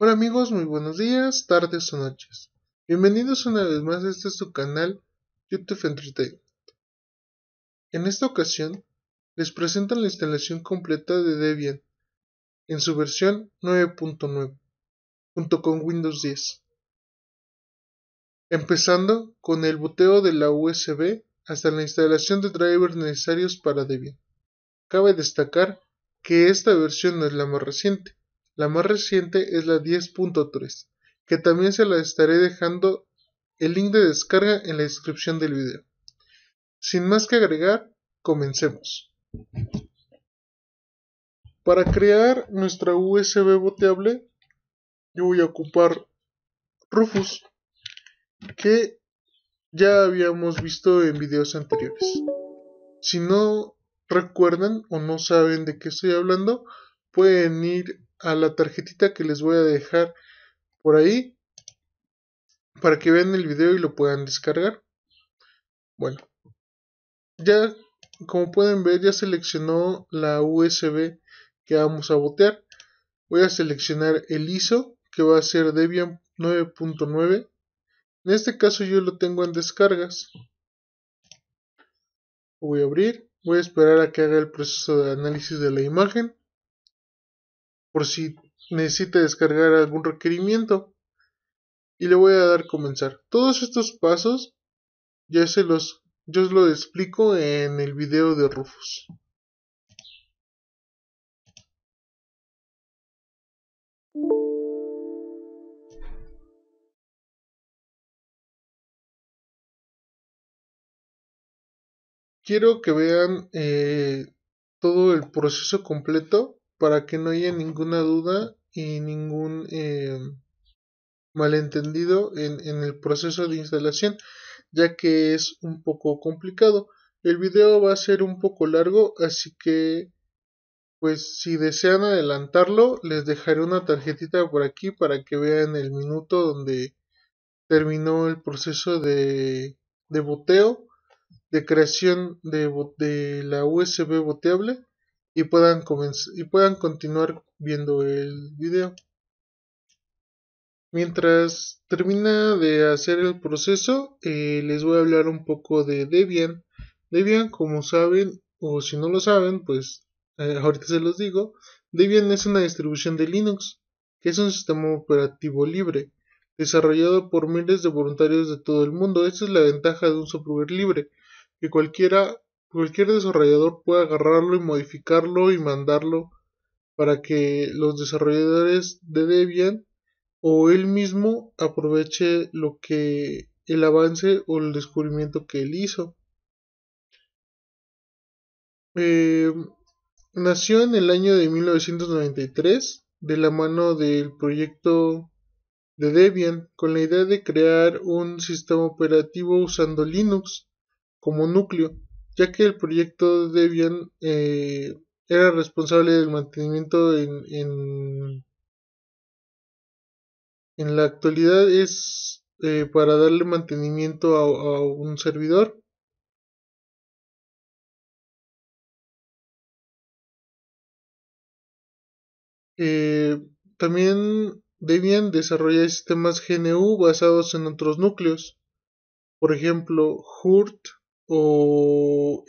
Hola amigos, muy buenos días, tardes o noches. Bienvenidos una vez más a este su canal YouTube Entertainment. En esta ocasión les presento la instalación completa de Debian en su versión 9.9 junto con Windows 10. Empezando con el boteo de la USB hasta la instalación de drivers necesarios para Debian. Cabe destacar que esta versión no es la más reciente. La más reciente es la 10.3, que también se la estaré dejando el link de descarga en la descripción del video. Sin más que agregar, comencemos. Para crear nuestra USB boteable, yo voy a ocupar Rufus, que ya habíamos visto en videos anteriores. Si no recuerdan o no saben de qué estoy hablando, pueden ir a la tarjetita que les voy a dejar por ahí para que vean el video y lo puedan descargar. Bueno, ya como pueden ver, ya seleccionó la USB que vamos a botear. Voy a seleccionar el ISO, que va a ser Debian 9.9. En este caso yo lo tengo en descargas. Lo voy a abrir. Voy a esperar a que haga el proceso de análisis de la imagen, por si necesita descargar algún requerimiento. Y le voy a dar comenzar. Todos estos pasos yo os lo explico en el video de Rufus. Quiero que vean todo el proceso completo para que no haya ninguna duda y ningún malentendido en el proceso de instalación, ya que es un poco complicado. El video va a ser un poco largo, así que pues si desean adelantarlo, les dejaré una tarjetita por aquí para que vean el minuto donde terminó el proceso de boteo, de creación de la USB boteable, y puedan continuar viendo el video. Mientras termina de hacer el proceso, les voy a hablar un poco de Debian. Debian, como saben, o si no lo saben, pues ahorita se los digo. Debian es una distribución de Linux, que es un sistema operativo libre, desarrollado por miles de voluntarios de todo el mundo. Esta es la ventaja de un software libre, que cualquier desarrollador puede agarrarlo y modificarlo y mandarlo para que los desarrolladores de Debian o él mismo aproveche lo que el avance o el descubrimiento que él hizo. Eh, Nació en el año de 1993 de la mano del proyecto de Debian con la idea de crear un sistema operativo usando Linux como núcleo, ya que el proyecto de Debian era responsable del mantenimiento en la actualidad es para darle mantenimiento a un servidor. Eh, También Debian desarrolla sistemas GNU basados en otros núcleos, por ejemplo HURT o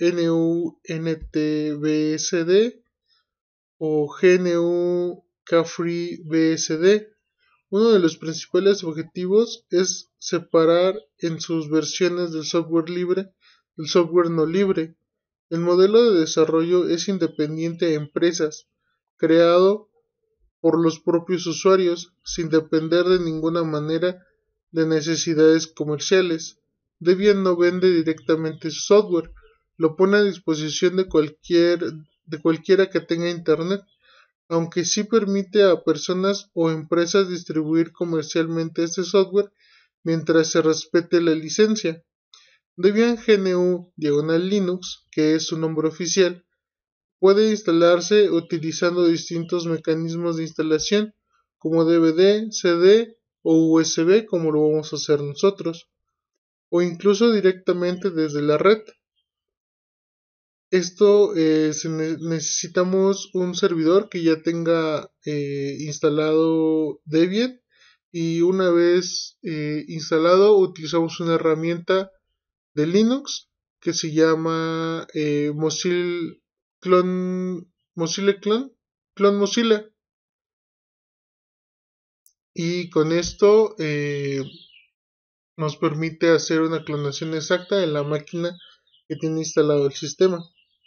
NUNTBSD o GNU Kafri BSD. Uno de los principales objetivos es separar en sus versiones del software libre del software no libre. El modelo de desarrollo es independiente de empresas, creado por los propios usuarios, sin depender de ninguna manera de necesidades comerciales. Debian no vende directamente su software, lo pone a disposición de cualquiera que tenga internet, aunque sí permite a personas o empresas distribuir comercialmente este software mientras se respete la licencia. Debian GNU/Linux, que es su nombre oficial, puede instalarse utilizando distintos mecanismos de instalación como DVD, CD o USB, como lo vamos a hacer nosotros, o incluso directamente desde la red. Esto necesitamos un servidor que ya tenga instalado Debian, y una vez instalado utilizamos una herramienta de Linux que se llama Mozilla Clone Mozilla, y con esto nos permite hacer una clonación exacta en la máquina que tiene instalado el sistema.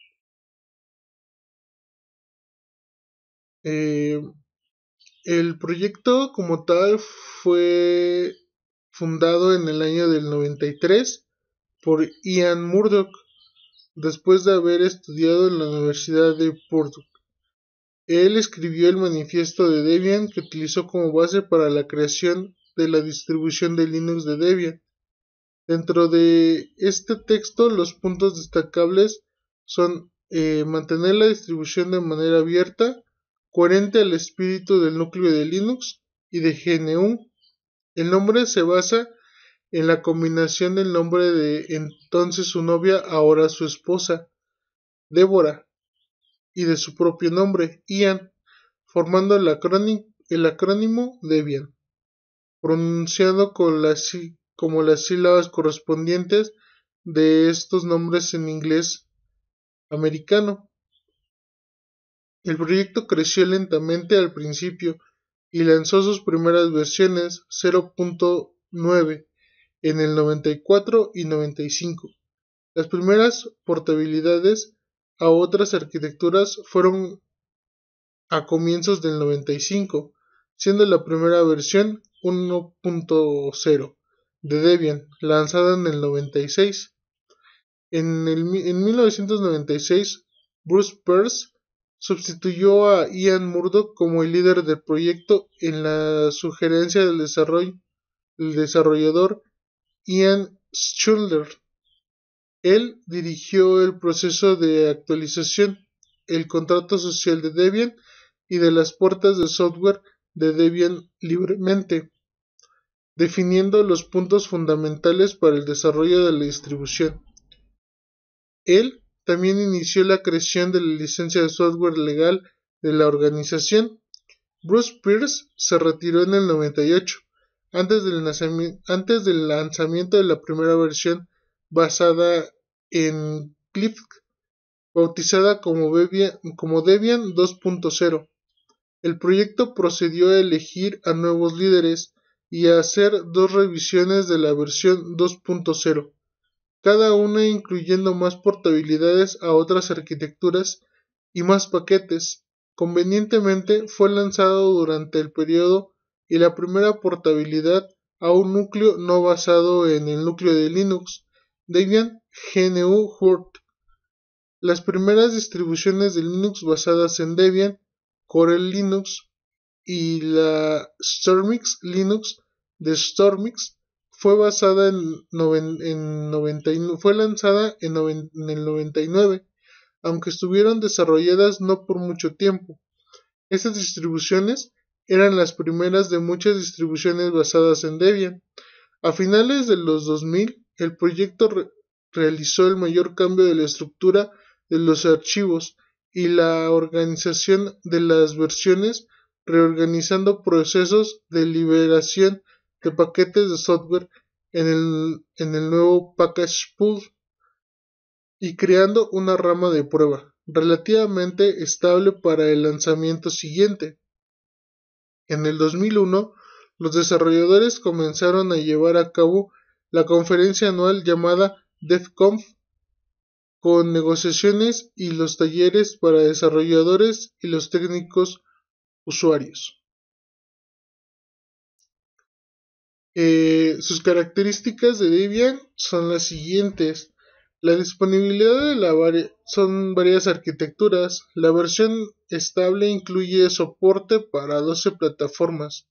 El proyecto como tal fue fundado en el año del 93 por Ian Murdoch, después de haber estudiado en la Universidad de Purdue. Él escribió el manifiesto de Debian que utilizó como base para la creación de la distribución de Linux de Debian. Dentro de este texto, los puntos destacables son mantener la distribución de manera abierta, coherente al espíritu del núcleo de Linux y de GNU. El nombre se basa en la combinación del nombre de entonces su novia, ahora su esposa, Deborah, y de su propio nombre, Ian, formando el acrónimo Debian, pronunciado como las sílabas correspondientes de estos nombres en inglés americano. El proyecto creció lentamente al principio y lanzó sus primeras versiones 0.9 en el 94 y 95. Las primeras portabilidades a otras arquitecturas fueron a comienzos del 95, siendo la primera versión 1.0 de Debian, lanzada en el 96. En 1996, Bruce Pearce sustituyó a Ian Murdoch como el líder del proyecto en la sugerencia del desarrollador Ian Schuler. Él dirigió el proceso de actualización, el contrato social de Debian y de las puertas de software de Debian libremente, definiendo los puntos fundamentales para el desarrollo de la distribución. Él también inició la creación de la licencia de software legal de la organización. Bruce Pearce se retiró en el 98, antes del lanzamiento de la primera versión basada en Cliff, bautizada como Debian 2.0. El proyecto procedió a elegir a nuevos líderes y a hacer dos revisiones de la versión 2.0, cada una incluyendo más portabilidades a otras arquitecturas y más paquetes. Convenientemente fue lanzado durante el periodo y la primera portabilidad a un núcleo no basado en el núcleo de Linux, Debian GNU Hurt. Las primeras distribuciones de Linux basadas en Debian, Corel Linux y la Stormix Linux de Stormix fue basada fue lanzada en el 99, aunque estuvieron desarrolladas no por mucho tiempo. Estas distribuciones eran las primeras de muchas distribuciones basadas en Debian. A finales de los 2000, el proyecto realizó el mayor cambio de la estructura de los archivos y la organización de las versiones, reorganizando procesos de liberación de paquetes de software en el nuevo package pool y creando una rama de prueba relativamente estable para el lanzamiento siguiente. En el 2001, los desarrolladores comenzaron a llevar a cabo la conferencia anual llamada DevConf, con negociaciones y los talleres para desarrolladores y los técnicos usuarios. Sus características de Debian son las siguientes. La disponibilidad son varias arquitecturas. La versión estable incluye soporte para 12 plataformas.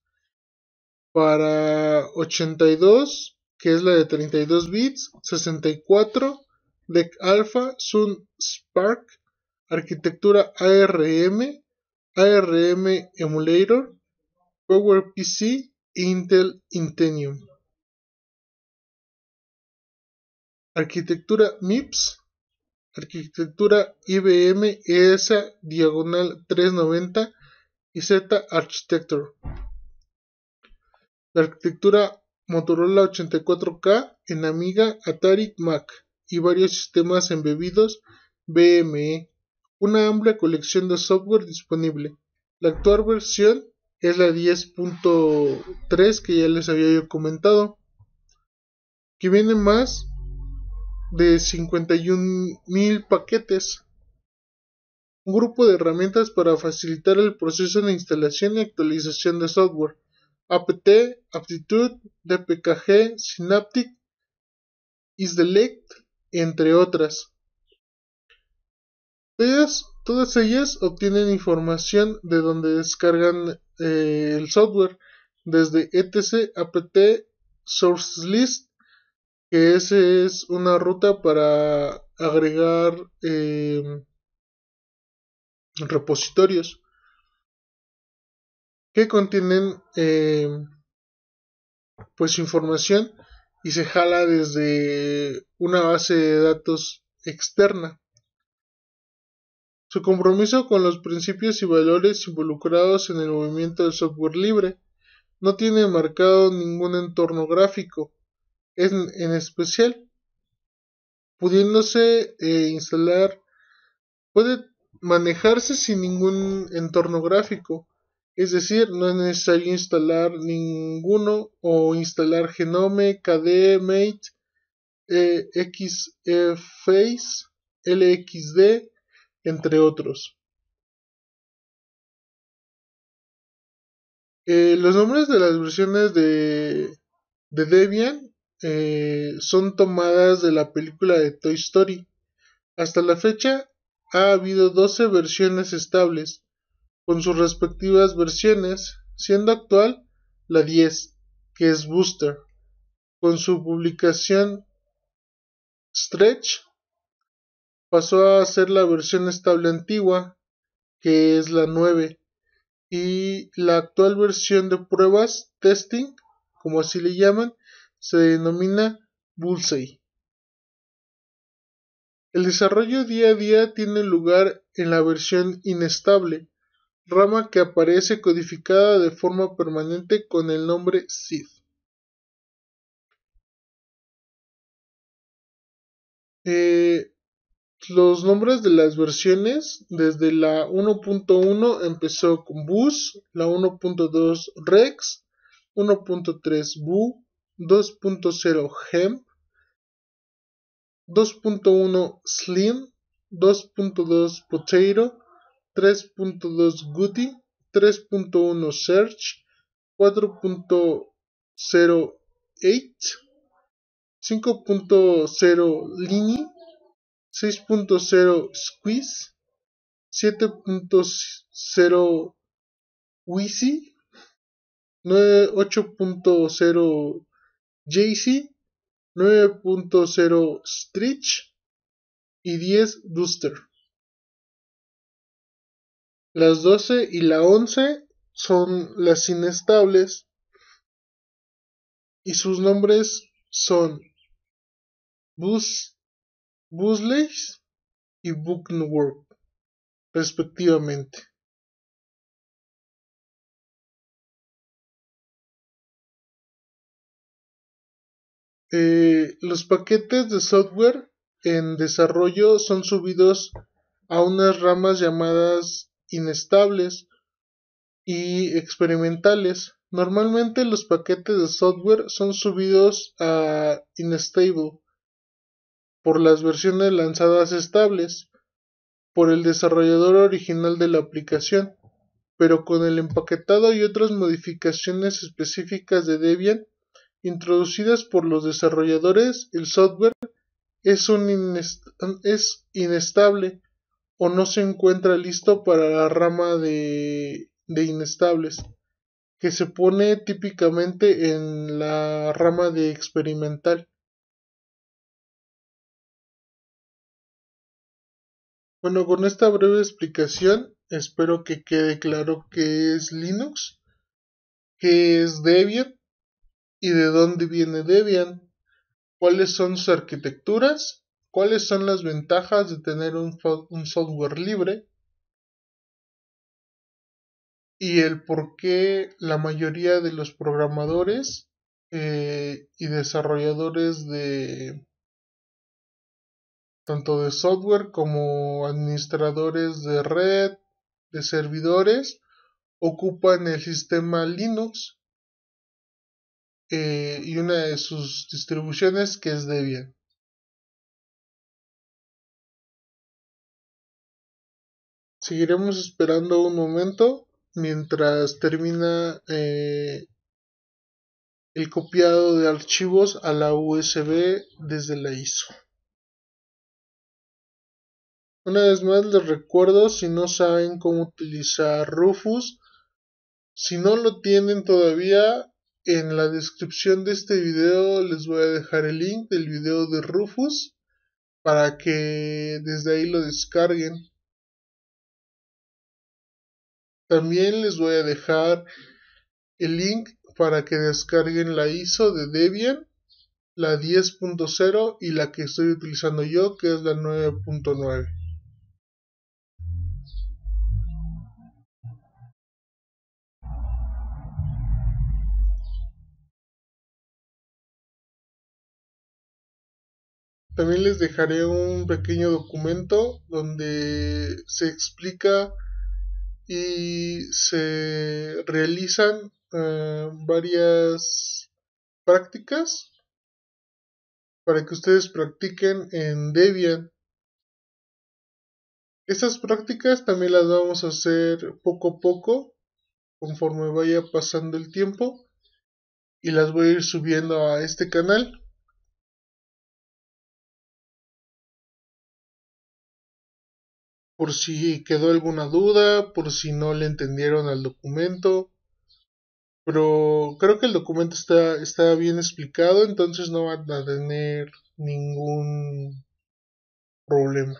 Para 82, que es la de 32 bits, 64, DEC Alpha, Sun Spark, arquitectura ARM, ARM Emulator, PowerPC, Intel Intenium. Arquitectura MIPS, arquitectura IBM ESA-390 y Z Architecture. La arquitectura Motorola 84K en Amiga, Atari, Mac y varios sistemas embebidos BME. Una amplia colección de software disponible. La actual versión es la 10.3 que ya les había yo comentado, que viene más de 51,000 paquetes. Un grupo de herramientas para facilitar el proceso de instalación y actualización de software. apt, Aptitude, dpkg, Synaptic, isdelect, entre otras. Todas ellas obtienen información de donde descargan el software, desde etc apt source list, que ese es una ruta para agregar repositorios que contienen pues información y se jala desde una base de datos externa. Su compromiso con los principios y valores involucrados en el movimiento del software libre. No tiene marcado ningún entorno gráfico en especial, pudiéndose instalar, puede manejarse sin ningún entorno gráfico, es decir, no es necesario instalar ninguno o instalar Genome, KDE, Mate, XFace, LXD, entre otros. Los nombres de las versiones de Debian son tomadas de la película de Toy Story. Hasta la fecha ha habido 12 versiones estables, con sus respectivas versiones, siendo actual la 10, que es Booster. Con su publicación Stretch pasó a ser la versión estable antigua, que es la 9, y la actual versión de pruebas, testing, como así le llaman, se denomina Bullseye. El desarrollo día a día tiene lugar en la versión inestable, rama que aparece codificada de forma permanente con el nombre SID. Los nombres de las versiones, desde la 1.1 empezó con Bus, la 1.2 Rex, 1.3 Bu, 2.0 Hemp, 2.1 Slim, 2.2 Potato, 3.2 Goody, 3.1 Search, 4.0 8, 5.0 Lini, 6.0 Squeeze, 7.0 Wheezy, 8.0 Jaycee, 9.0 Stretch y 10 Duster. Las 12 y la 11 son las inestables y sus nombres son Buzzlace y Bookworm, respectivamente. Los paquetes de software en desarrollo son subidos a unas ramas llamadas inestables y experimentales. Normalmente los paquetes de software son subidos a Unstable por las versiones lanzadas estables por el desarrollador original de la aplicación, pero con el empaquetado y otras modificaciones específicas de Debian introducidas por los desarrolladores, el software es inestable o no se encuentra listo para la rama de inestables, que se pone típicamente en la rama de experimental. Bueno, con esta breve explicación espero que quede claro qué es Linux, qué es Debian y de dónde viene Debian, cuáles son sus arquitecturas, cuáles son las ventajas de tener un software libre y el por qué la mayoría de los programadores y desarrolladores de tanto de software como administradores de red, de servidores, ocupan el sistema Linux y una de sus distribuciones que es Debian. Seguiremos esperando un momento mientras termina el copiado de archivos a la USB desde la ISO. Una vez más les recuerdo, si no saben cómo utilizar Rufus, si no lo tienen todavía, en la descripción de este video les voy a dejar el link del video de Rufus para que desde ahí lo descarguen. También les voy a dejar el link para que descarguen la ISO de Debian, la 10.0 y la que estoy utilizando yo, que es la 9.9. También les dejaré un pequeño documento donde se explica y se realizan varias prácticas para que ustedes practiquen en Debian. Estas prácticas también las vamos a hacer poco a poco conforme vaya pasando el tiempo y las voy a ir subiendo a este canal. Por si quedó alguna duda, por si no le entendieron al documento. Pero creo que el documento está bien explicado, entonces no van a tener ningún problema.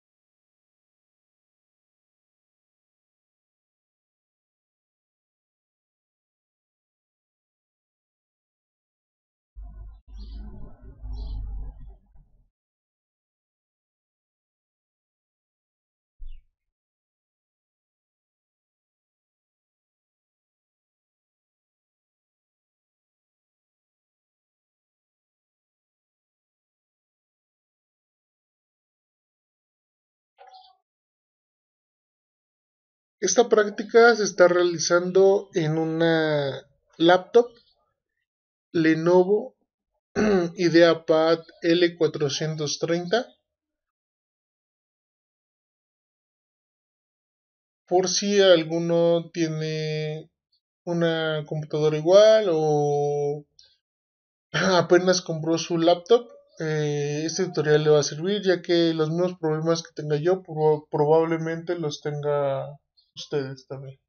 Esta práctica se está realizando en una laptop Lenovo IdeaPad L430. Por si alguno tiene una computadora igual o apenas compró su laptop, este tutorial le va a servir, ya que los mismos problemas que tenga yo probablemente los tenga ustedes también.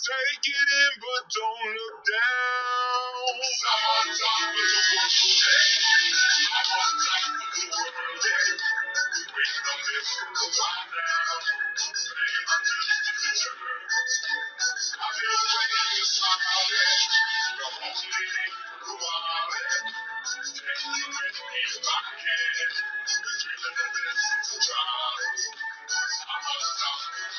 Take it in, but don't look down. I'm on top of the world. I'm on top of the world. Wait a minute, a while now. Paying my dues to the church. I've been waiting to smile. The only thing who I'm take you with me if I can. The dreaming of this is a drive. I'm on top of the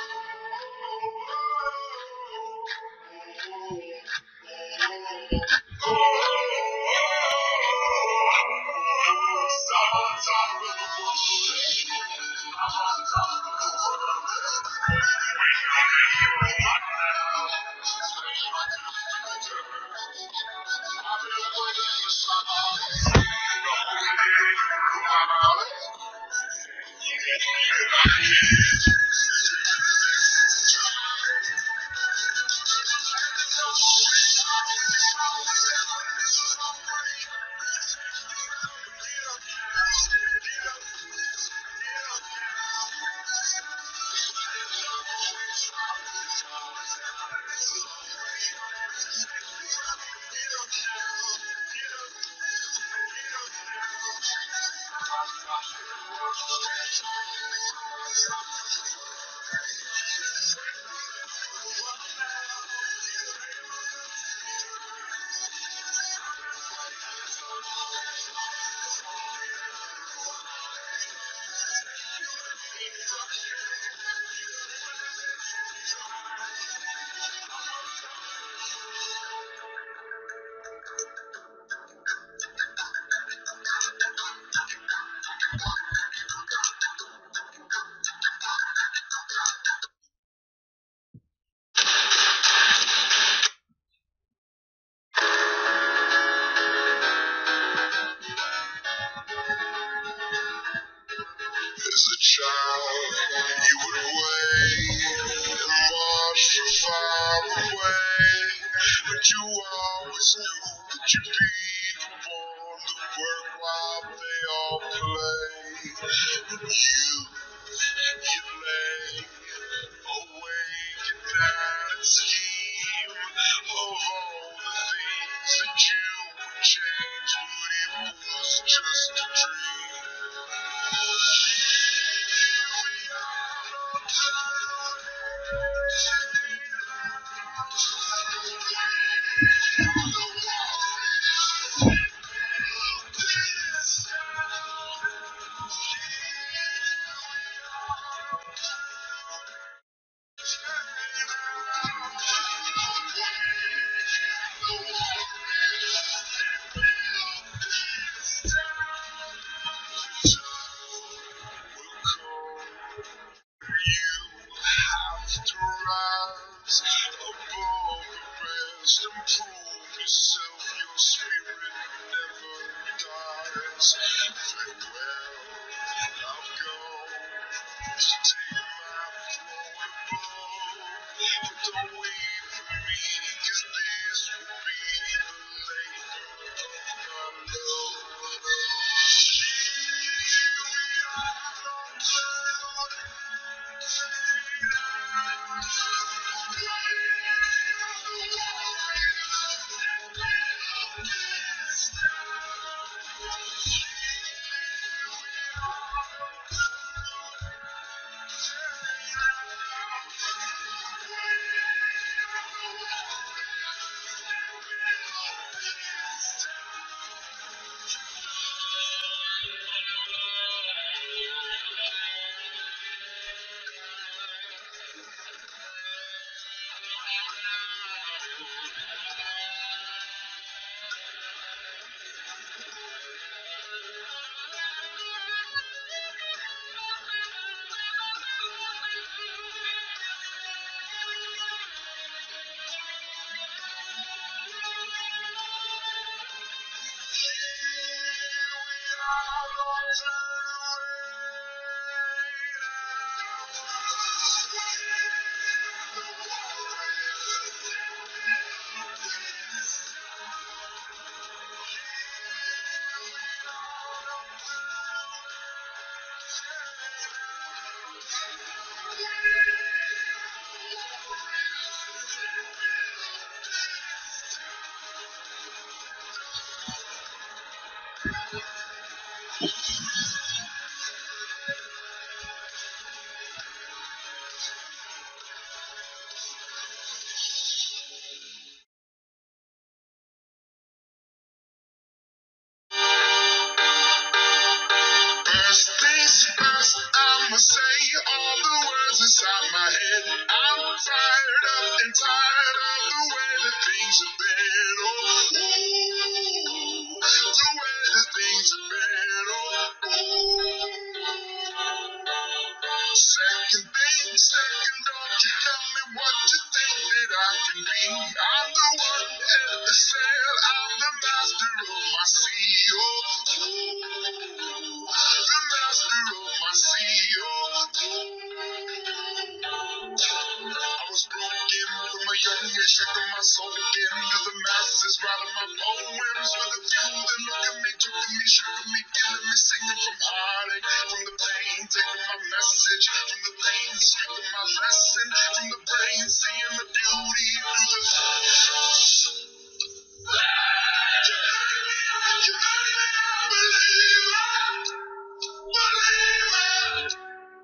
As a child, you would wait and watch from far away, but you always knew that you'd be the one to work while they all play. And you lay awake at night and scheme of all the things that you would change, but it was just a dream. To rise above the rest and prove yourself, your spirit never dies. Farewell, I've gone to take my throne above. But don't wait for me, 'cause this will be the labor of my love. Here we are on cloud. things have been. Oh, the way that things have been. Second thing, second, don't you tell me what you think that I can be. I'm the one at the sail, I'm the master of my sea. The master of my sea. I was broken from a young age, tricking my soul into the masses, writing my poems for the few that look at me, took me, shook me, feeling me, singing from heartache, from the pain, taking my message, from the pain, speaking my lesson, from the brain, seeing the beauty through the. You made me a believer, believer.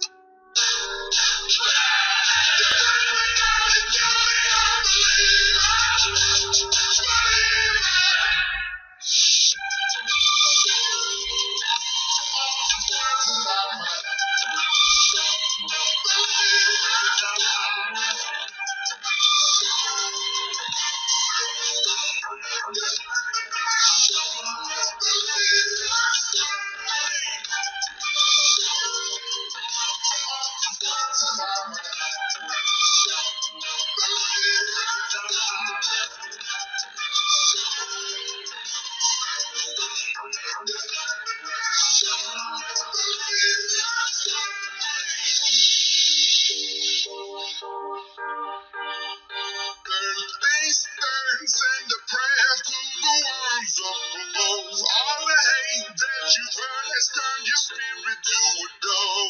Send a prayer to the ones up above. All the hate that you've heard has turned your spirit to a dove.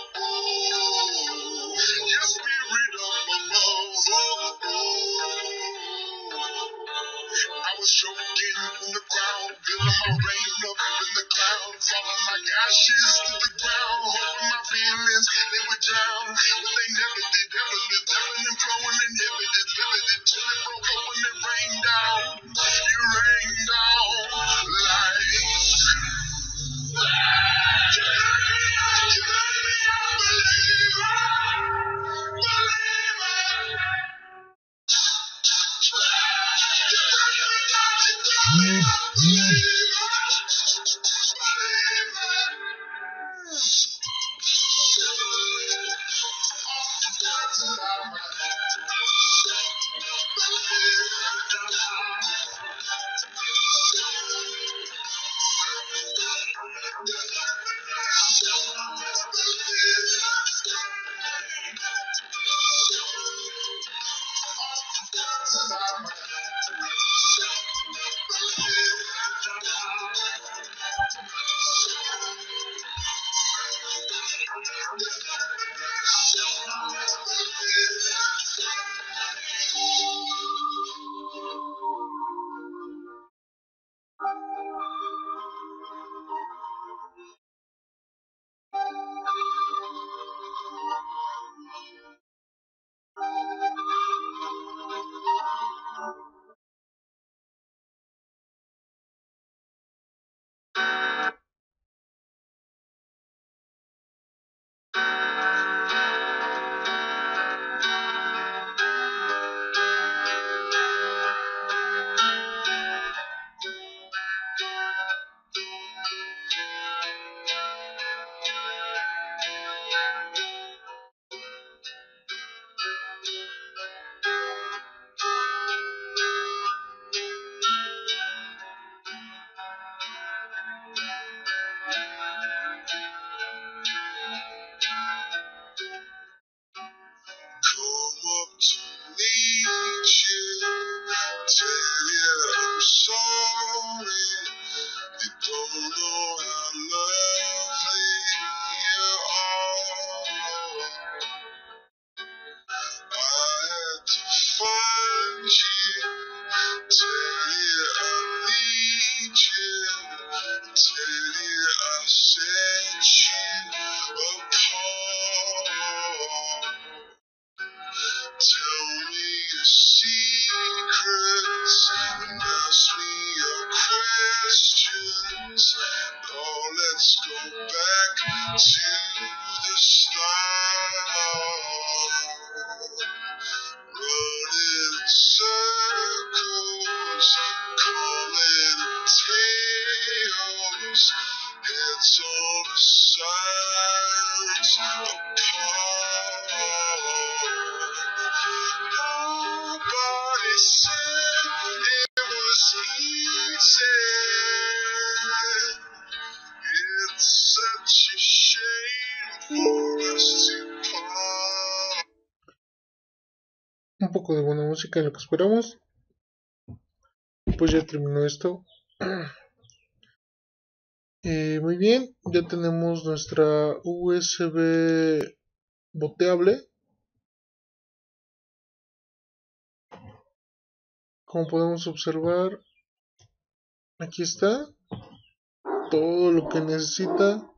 Your spirit up above. I was choking in the ground, feeling my rain up in the clouds, falling like ashes to the ground, hoping my feelings they would drown, but they never did. Ever lived, ebbing and flowing, inhibited, limited, till it broke up when it rained down. You rained down like. You made me a believer, believer. Come up to meet you, tell you I'm sorry. You don't know how lovely you are. I had to find you, tell you I need you, tell you I set you apart. Tell me your secrets and ask me your questions. Oh, let's go back to the start. Run in circles. un poco de buena música en lo que esperamos. Pues ya terminó esto. Muy bien, ya tenemos nuestra USB boteable. Como podemos observar, aquí está todo lo que necesita,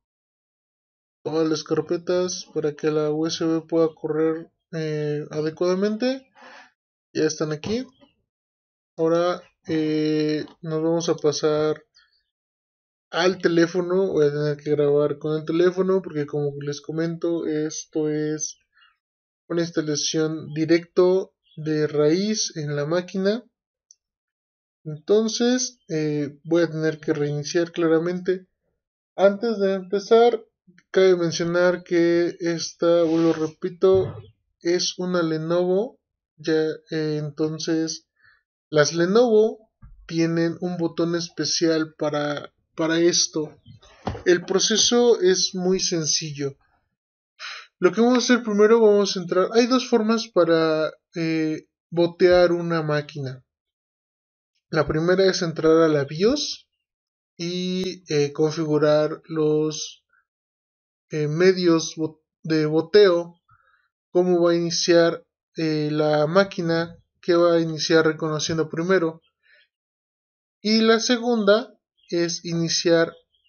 todas las carpetas para que la USB pueda correr adecuadamente. Ya están aquí. Ahora nos vamos a pasar al teléfono. Voy a tener que grabar con el teléfono porque, como les comento, esto es una instalación directo de raíz en la máquina. Entonces voy a tener que reiniciar claramente. Antes de empezar, cabe mencionar que esta, lo repito, es una Lenovo. Ya entonces las Lenovo tienen un botón especial para esto. El proceso es muy sencillo. Lo que vamos a hacer primero, vamos a entrar. Hay dos formas para botear una máquina. La primera es entrar a la BIOS y configurar los medios de boteo, cómo va a iniciar la máquina, qué va a iniciar reconociendo primero. Y la segunda es iniciar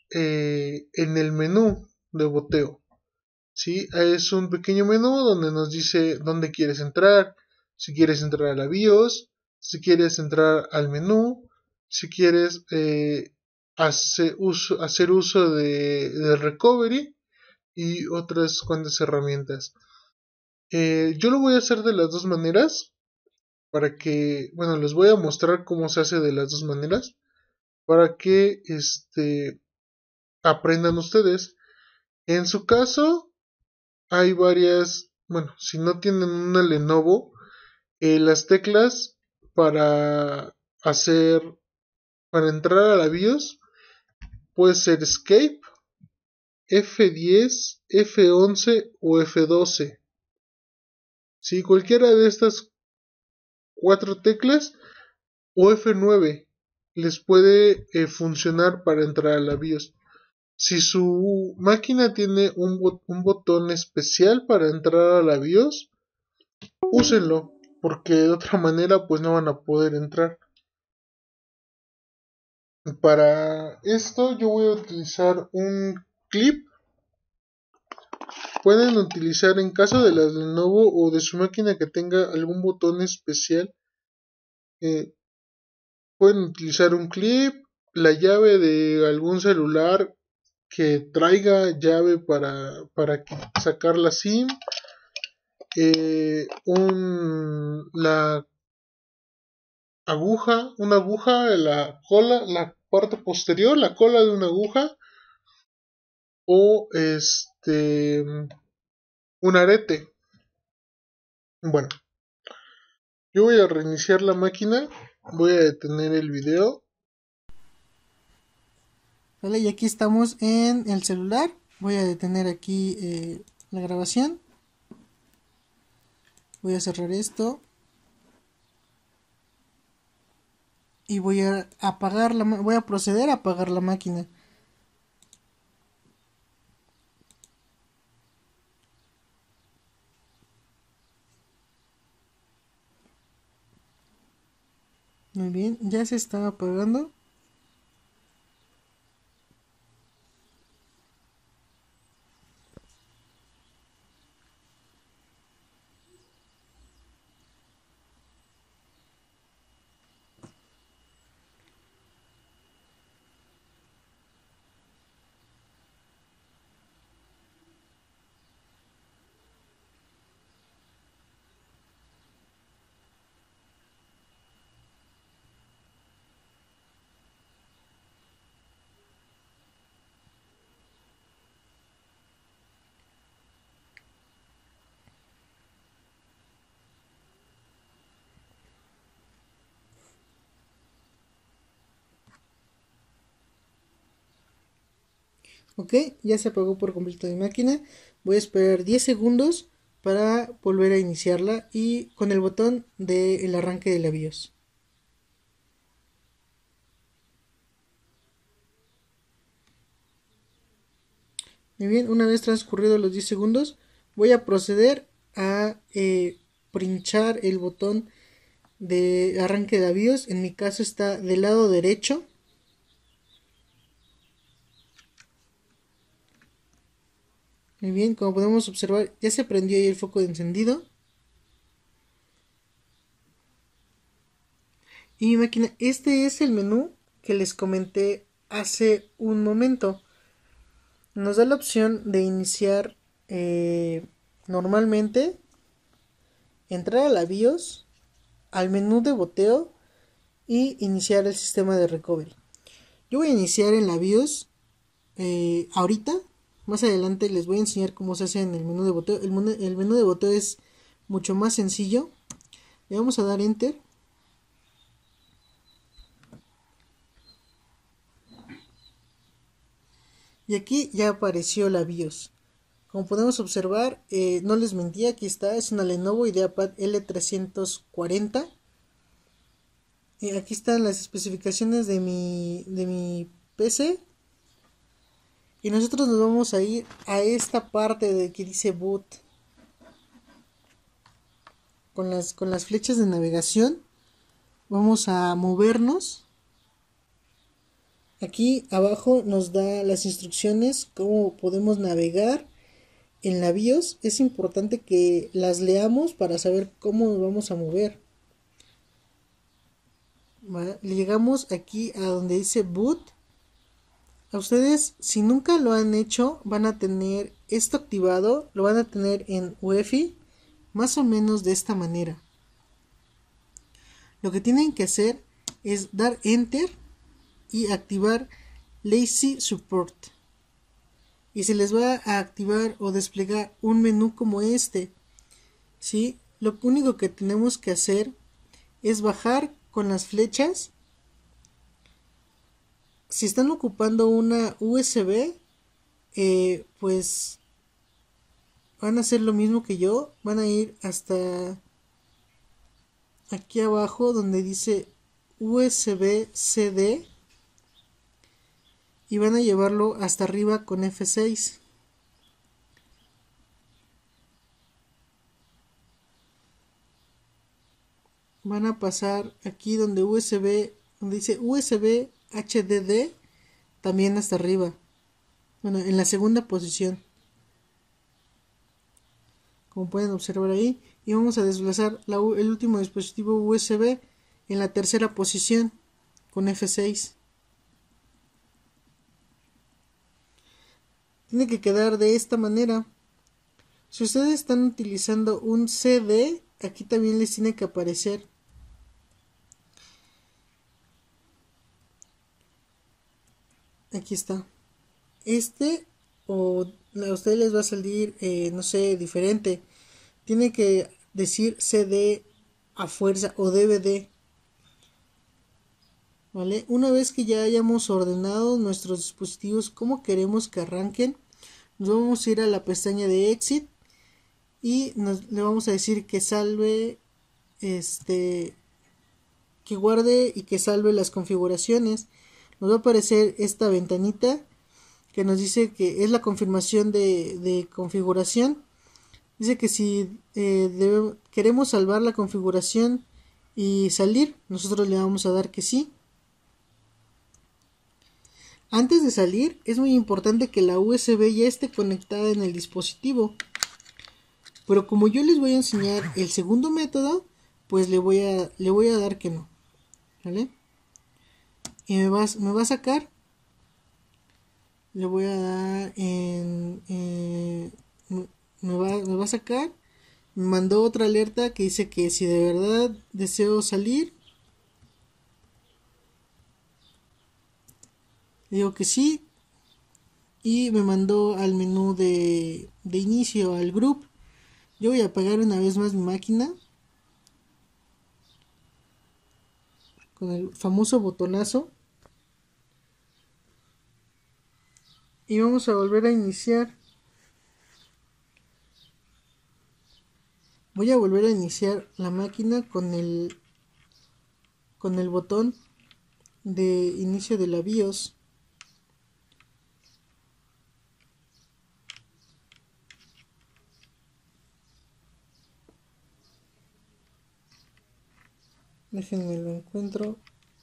en el menú de boteo. ¿Sí? Es un pequeño menú donde nos dice dónde quieres entrar, si quieres entrar a la BIOS, si quieres entrar al menú, si quieres hacer uso de recovery y otras cuantas herramientas. Yo lo voy a hacer de las dos maneras para que, bueno, les voy a mostrar cómo se hace de las dos maneras para que aprendan ustedes. En su caso, hay varias, bueno, si no tienen una Lenovo, las teclas para hacer, para entrar a la BIOS, puede ser Escape, F10, F11 o F12. Si cualquiera de estas cuatro teclas o F9 les puede funcionar para entrar a la BIOS. Si su máquina tiene un botón especial para entrar a la BIOS, úsenlo, porque de otra manera pues no van a poder entrar. Para esto yo voy a utilizar un clip. Pueden utilizar, en caso de las Lenovo o de su máquina que tenga algún botón especial, pueden utilizar un clip, la llave de algún celular que traiga llave para sacar la SIM, la aguja, una aguja, la cola, la parte posterior, la cola de una aguja, o un arete. Bueno, yo voy a reiniciar la máquina, voy a detener el video. Vale, y aquí estamos en el celular. Voy a detener aquí la grabación. Voy a cerrar esto. Y voy a voy a proceder a apagar la máquina. Muy bien, ya se está apagando. Ok, ya se apagó por completo mi máquina. Voy a esperar 10 segundos para volver a iniciarla y con el botón del arranque de la BIOS. Muy bien, una vez transcurridos los 10 segundos, voy a proceder a pinchar el botón de arranque de la BIOS. En mi caso está del lado derecho. Muy bien, como podemos observar, ya se prendió ahí el foco de encendido. Y mi máquina, este es el menú que les comenté hace un momento. Nos da la opción de iniciar normalmente, entrar a la BIOS, al menú de boteo y iniciar el sistema de recovery. Yo voy a iniciar en la BIOS ahorita. Más adelante les voy a enseñar cómo se hace en el menú de boteo. El menú de boteo es mucho más sencillo. Le vamos a dar enter. Y aquí ya apareció la BIOS. Como podemos observar, no les mentí, aquí está, es una Lenovo IdeaPad L340. Aquí están las especificaciones de mi PC. Y nosotros nos vamos a ir a esta parte de que dice boot. Con las flechas de navegación vamos a movernos. Aquí abajo nos da las instrucciones, cómo podemos navegar en la BIOS. Es importante que las leamos para saber cómo nos vamos a mover. ¿Vale? Llegamos aquí a donde dice boot. A ustedes, si nunca lo han hecho, van a tener esto activado, lo van a tener en UEFI, más o menos de esta manera. Lo que tienen que hacer es dar enter y activar Lazy Support. Y se les va a activar o desplegar un menú como este. ¿Sí? Lo único que tenemos que hacer es bajar con las flechas. Si están ocupando una USB, pues van a hacer lo mismo que yo. Van a ir hasta aquí abajo donde dice USB CD y van a llevarlo hasta arriba con F6. Van a pasar aquí donde dice USB HDD, también hasta arriba. Bueno, en la segunda posición, como pueden observar ahí. Y vamos a desplazar el último dispositivo USB en la tercera posición con F6. Tiene que quedar de esta manera. Si ustedes están utilizando un CD, aquí también les tiene que aparecer. Aquí está. O a ustedes les va a salir, no sé, diferente. Tiene que decir CD a fuerza o DVD. ¿Vale? Una vez que ya hayamos ordenado nuestros dispositivos como queremos que arranquen, nos vamos a ir a la pestaña de Exit y le vamos a decir que salve, que guarde y que salve las configuraciones. Nos va a aparecer esta ventanita que nos dice que es la confirmación de configuración. Dice que si queremos salvar la configuración y salir, nosotros le vamos a dar que sí. Antes de salir, es muy importante que la USB ya esté conectada en el dispositivo. Pero como yo les voy a enseñar el segundo método, pues le voy a dar que no. ¿Vale? Y me va a sacar. Le voy a dar me va a sacar. Me mandó otra alerta que dice que si de verdad deseo salir, le digo que sí. Y me mandó al menú de inicio, al group. Yo voy a apagar una vez más mi máquina con el famoso botonazo. Y vamos a volver a iniciar. Voy a volver a iniciar la máquina con el botón de inicio de la BIOS. Déjenme lo encuentro.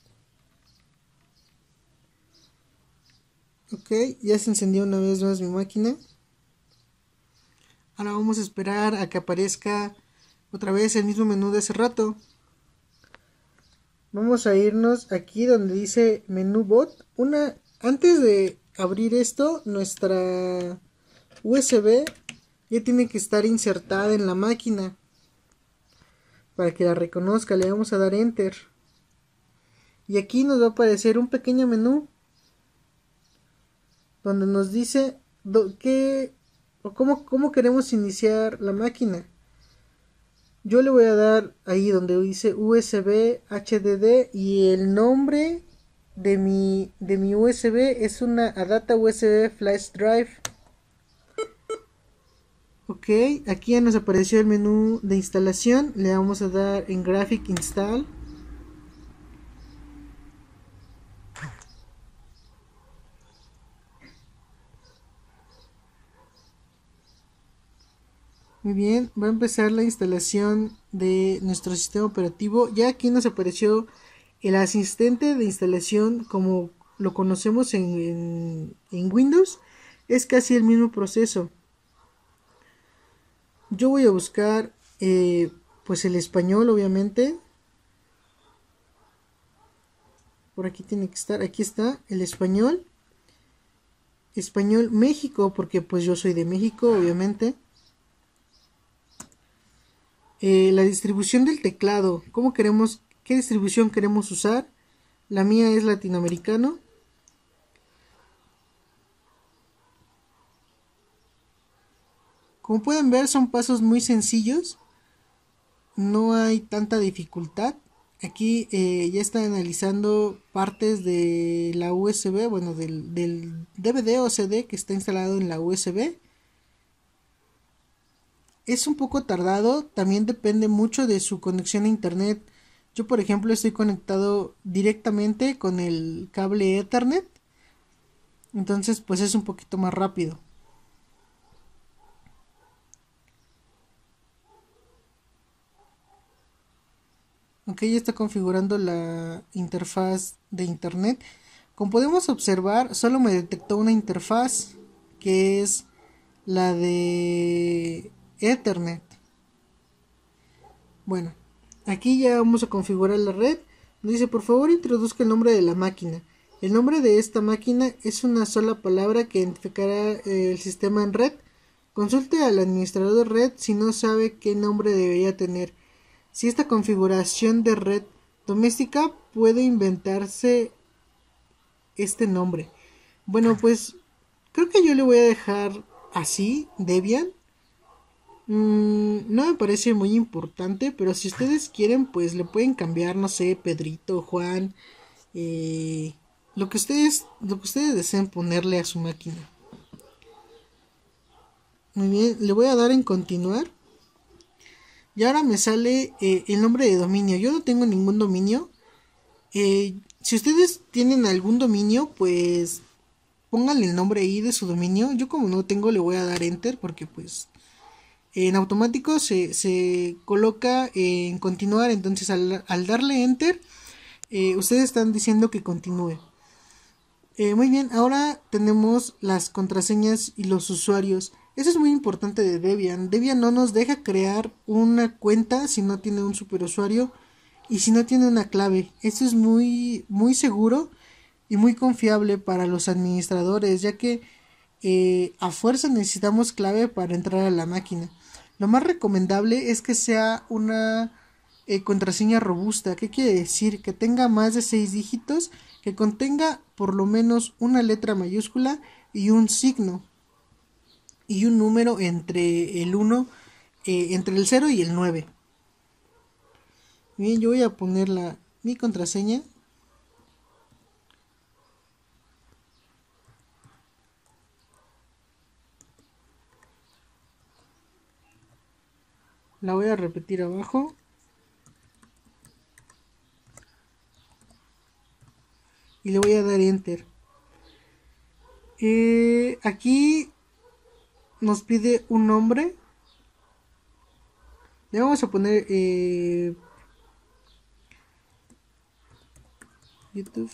Ok, ya se encendió una vez más mi máquina. Ahora vamos a esperar a que aparezca otra vez el mismo menú de hace rato. Vamos a irnos aquí donde dice menú bot. Antes de abrir esto, nuestra USB ya tiene que estar insertada en la máquina. Para que la reconozca, le vamos a dar enter. Y aquí nos va a aparecer un pequeño menú donde nos dice cómo queremos iniciar la máquina. Yo le voy a dar ahí donde dice USB HDD y el nombre de mi USB es una Adata USB Flash Drive. Ok, aquí ya nos apareció el menú de instalación. Le vamos a dar en Graphic Install. Muy bien, va a empezar la instalación de nuestro sistema operativo. Ya aquí nos apareció el asistente de instalación como lo conocemos en Windows. Es casi el mismo proceso. Yo voy a buscar pues el español, obviamente. Por aquí tiene que estar, aquí está el español. Español México, porque pues yo soy de México, obviamente. La distribución del teclado, qué distribución queremos usar? La mía es latinoamericano. Como pueden ver, son pasos muy sencillos. No hay tanta dificultad. Aquí ya está analizando partes de la USB, bueno, del DVD o CD que está instalado en la USB. Es un poco tardado, también depende mucho de su conexión a internet. Yo, por ejemplo, estoy conectado directamente con el cable Ethernet, entonces pues es un poquito más rápido. Ok, ya está configurando la interfaz de internet. Como podemos observar, solo me detectó una interfaz que es la de Ethernet. Bueno, aquí ya vamos a configurar la red. Nos dice, por favor, introduzca el nombre de la máquina. El nombre de esta máquina es una sola palabra que identificará el sistema en red. Consulte al administrador de red si no sabe qué nombre debería tener. Si esta configuración de red doméstica puede inventarse este nombre. Bueno, pues creo que yo le voy a dejar así, Debian. No me parece muy importante, pero si ustedes quieren, pues le pueden cambiar, no sé, Pedrito, Juan, eh, lo que ustedes deseen ponerle a su máquina. Muy bien, le voy a dar en continuar. Y ahora me sale el nombre de dominio. Yo no tengo ningún dominio. Si ustedes tienen algún dominio, pues pónganle el nombre ahí de su dominio. Yo como no tengo, le voy a dar enter porque pues en automático se coloca en continuar. Entonces al darle enter, ustedes están diciendo que continúe. Muy bien, ahora tenemos las contraseñas y los usuarios. Eso es muy importante de Debian. Debian no nos deja crear una cuenta si no tiene un superusuario y si no tiene una clave. Esto es muy seguro y muy confiable para los administradores, ya que a fuerza necesitamos clave para entrar a la máquina. Lo más recomendable es que sea una contraseña robusta. ¿Qué quiere decir? Que tenga más de 6 dígitos, que contenga por lo menos una letra mayúscula y un signo y un número entre el 1, entre el 0 y el 9. Bien, yo voy a poner mi contraseña. La voy a repetir abajo. Y le voy a dar enter. Aquí nos pide un nombre. Le vamos a poner YouTube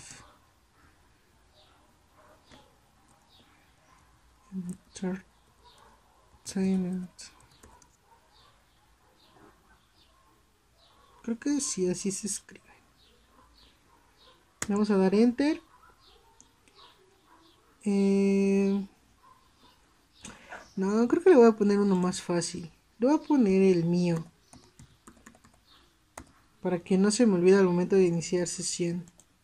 Entertainment. Creo que sí, así se escribe. Le vamos a dar enter. No, creo que le voy a poner uno más fácil. Le voy a poner el mío, para que no se me olvide al momento de iniciar sesión.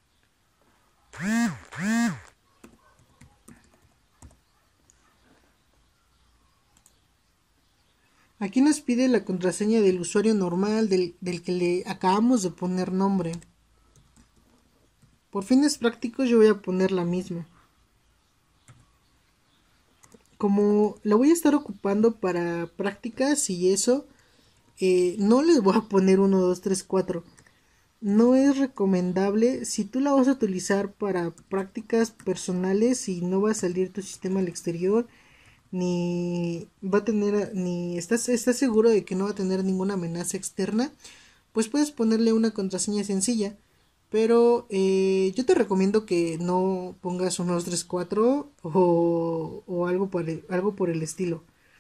Aquí nos pide la contraseña del usuario normal del que le acabamos de poner nombre. Por fines prácticos yo voy a poner la misma. Como la voy a estar ocupando para prácticas y eso, no les voy a poner 1, 2, 3, 4. No es recomendable si tú la vas a utilizar para prácticas personales y no va a salir tu sistema al exterior, ni va a tener, ni estás seguro de que no va a tener ninguna amenaza externa, pues puedes ponerle una contraseña sencilla. Pero yo te recomiendo que no pongas 1, 2, 3, 4 o algo por el estilo.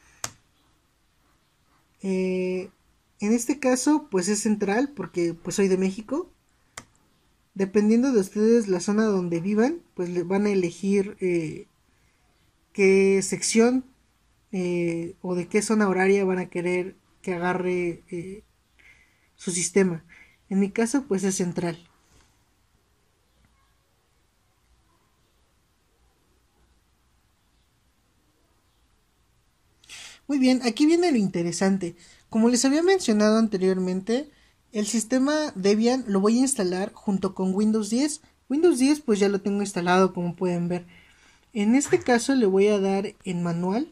En este caso pues es central porque pues soy de México. Dependiendo de ustedes la zona donde vivan, pues le van a elegir qué sección o de qué zona horaria van a querer que agarre su sistema. En mi caso pues es central. Muy bien, aquí viene lo interesante. Como les había mencionado anteriormente, el sistema Debian lo voy a instalar junto con Windows 10. Windows 10 pues ya lo tengo instalado, como pueden ver. En este caso le voy a dar en manual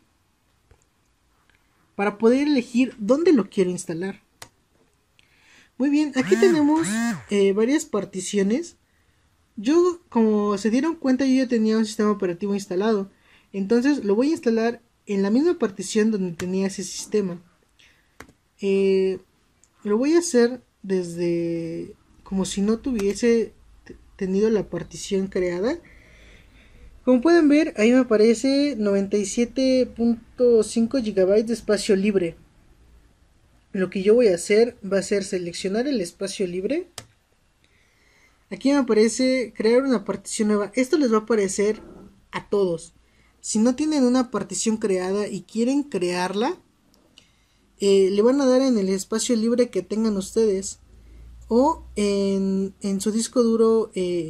para poder elegir dónde lo quiero instalar. Muy bien, aquí tenemos varias particiones. Yo, como se dieron cuenta, yo ya tenía un sistema operativo instalado. Entonces lo voy a instalar en la misma partición donde tenía ese sistema. Lo voy a hacer desde como si no tuviese tenido la partición creada. Como pueden ver, ahí me aparece 97.5 GB de espacio libre. Lo que yo voy a hacer va a ser seleccionar el espacio libre. Aquí me aparece crear una partición nueva. Esto les va a aparecer a todos. Si no tienen una partición creada y quieren crearla, le van a dar en el espacio libre que tengan ustedes o en su disco duro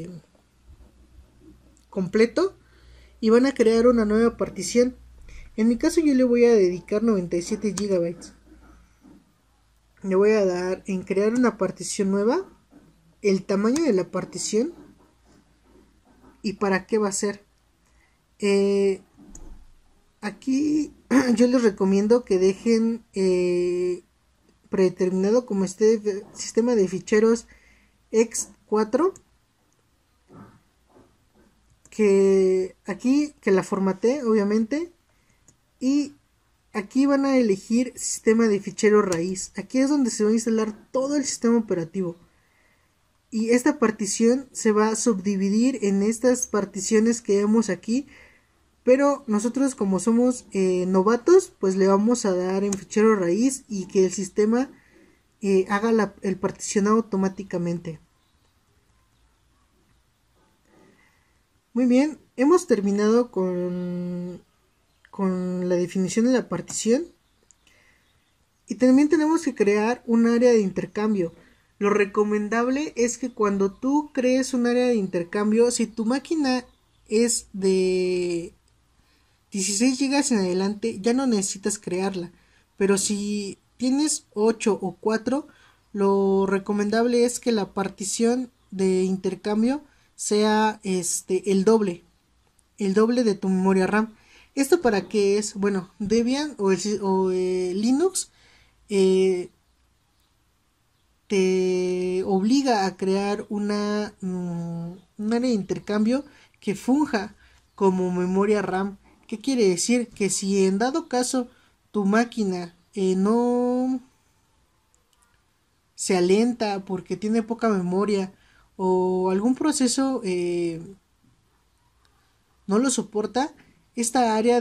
completo y van a crear una nueva partición. En mi caso yo le voy a dedicar 97 GB. Le voy a dar en crear una partición nueva, el tamaño de la partición y para qué va a ser. Aquí yo les recomiendo que dejen predeterminado como este sistema de ficheros X4, que aquí que la formatee obviamente, y aquí van a elegir sistema de fichero raíz. Aquí es donde se va a instalar todo el sistema operativo. Y esta partición se va a subdividir en estas particiones que vemos aquí. Pero nosotros como somos novatos, pues le vamos a dar en fichero raíz y que el sistema haga el particionado automáticamente. Muy bien, hemos terminado con la definición de la partición. Y también tenemos que crear un área de intercambio. Lo recomendable es que cuando tú crees un área de intercambio, si tu máquina es de 16 GB en adelante, ya no necesitas crearla. Pero si tienes 8 o 4, lo recomendable es que la partición de intercambio sea el doble de tu memoria RAM. ¿Esto para qué es? Bueno, Debian o Linux obliga a crear un área de intercambio que funja como memoria RAM. ¿Qué quiere decir? Que si en dado caso tu máquina no se alenta porque tiene poca memoria o algún proceso no lo soporta, esta área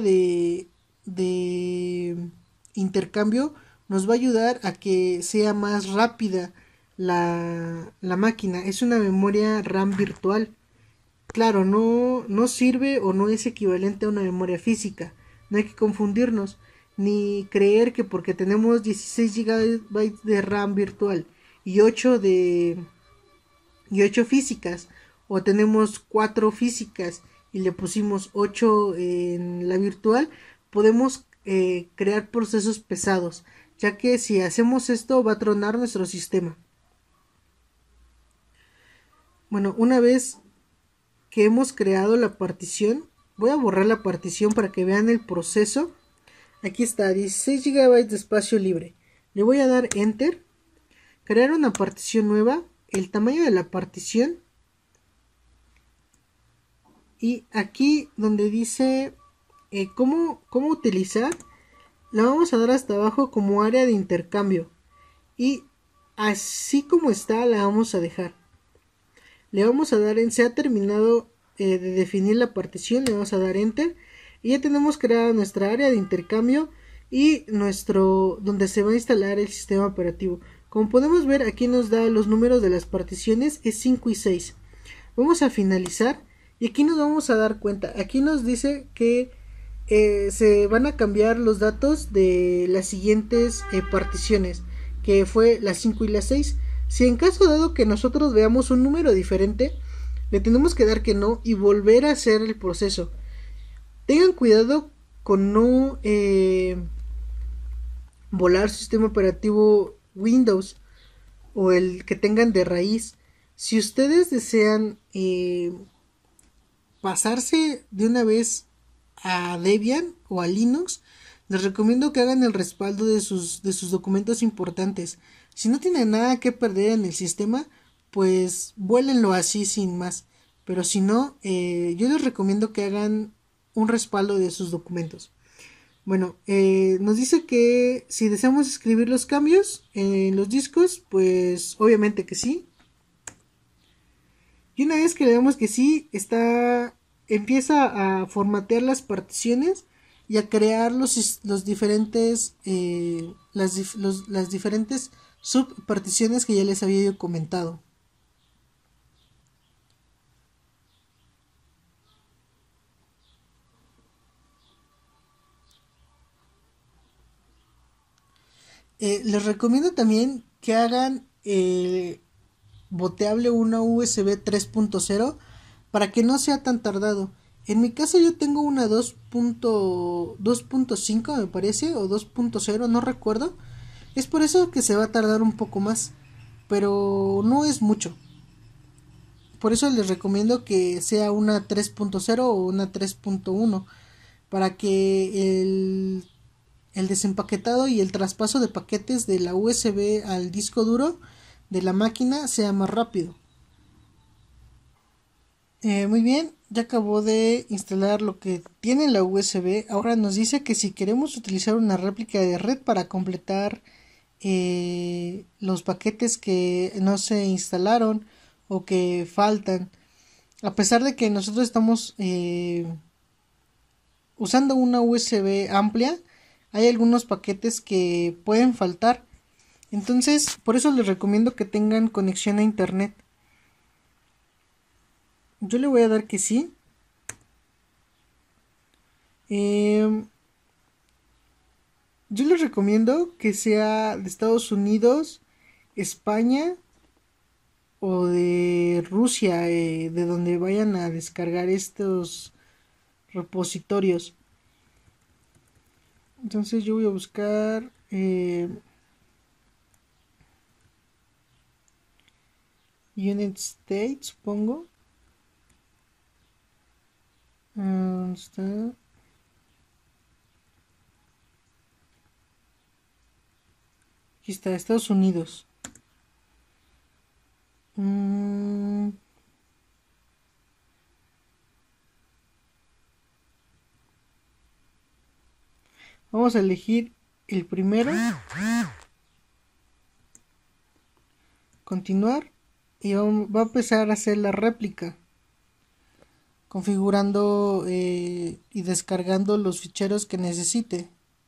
de intercambio nos va a ayudar a que sea más rápida la máquina. Es una memoria RAM virtual. Claro, no sirve o no es equivalente a una memoria física. No hay que confundirnos ni creer que porque tenemos 16 GB de RAM virtual y 8 físicas, o tenemos 4 físicas y le pusimos 8 en la virtual, podemos crear procesos pesados, ya que si hacemos esto va a tronar nuestro sistema. Bueno, una vez que hemos creado la partición, voy a borrar la partición para que vean el proceso. Aquí está, 16 GB de espacio libre. Le voy a dar enter, crear una partición nueva, el tamaño de la partición, y aquí donde dice cómo utilizar, la vamos a dar hasta abajo como área de intercambio, y así como está la vamos a dejar. Le vamos a dar en se ha terminado de definir la partición, le vamos a dar enter y ya tenemos creada nuestra área de intercambio y nuestro donde se va a instalar el sistema operativo. Como podemos ver, aquí nos da los números de las particiones, es 5 y 6. Vamos a finalizar y aquí nos vamos a dar cuenta, aquí nos dice que se van a cambiar los datos de las siguientes particiones, que fue las 5 y las 6. Si en caso dado que nosotros veamos un número diferente, le tenemos que dar que no y volver a hacer el proceso. Tengan cuidado con no volar su sistema operativo Windows o el que tengan de raíz. Si ustedes desean pasarse de una vez a Debian o a Linux, les recomiendo que hagan el respaldo de sus documentos importantes. Si no tienen nada que perder en el sistema, pues vuélenlo así sin más. Pero si no, yo les recomiendo que hagan un respaldo de sus documentos. Bueno, nos dice que si deseamos escribir los cambios en los discos, pues obviamente que sí. Y una vez que le damos que sí, empieza a formatear las particiones y a crear los diferentes las diferentes subparticiones que ya les había yo comentado. Les recomiendo también que hagan boteable una USB 3.0 para que no sea tan tardado. En mi caso yo tengo una 2.5 me parece, o 2.0, no recuerdo. Es por eso que se va a tardar un poco más, pero no es mucho. Por eso les recomiendo que sea una 3.0 o una 3.1 para que el desempaquetado y el traspaso de paquetes de la USB al disco duro de la máquina sea más rápido. Muy bien, ya acabó de instalar lo que tiene la USB. Ahora nos dice que si queremos utilizar una réplica de red para completar los paquetes que no se instalaron o que faltan, a pesar de que nosotros estamos usando una USB amplia, hay algunos paquetes que pueden faltar. Entonces, por eso les recomiendo que tengan conexión a internet. Yo le voy a dar que sí. Yo les recomiendo que sea de Estados Unidos, España o de Rusia, de donde vayan a descargar estos repositorios. Entonces yo voy a buscar United States, supongo. ¿Dónde está? Aquí está, Estados Unidos. Mm, vamos a elegir el primero, continuar, y va a empezar a hacer la réplica, configurando y descargando los ficheros que necesite.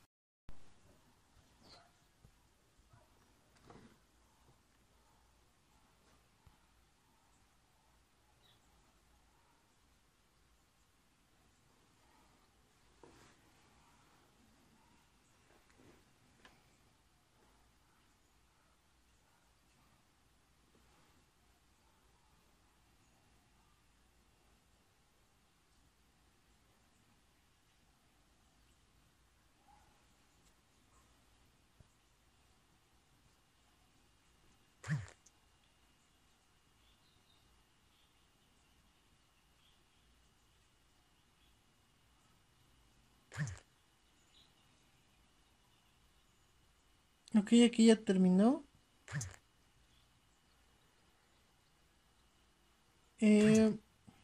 Ok, aquí ya terminó. Eh,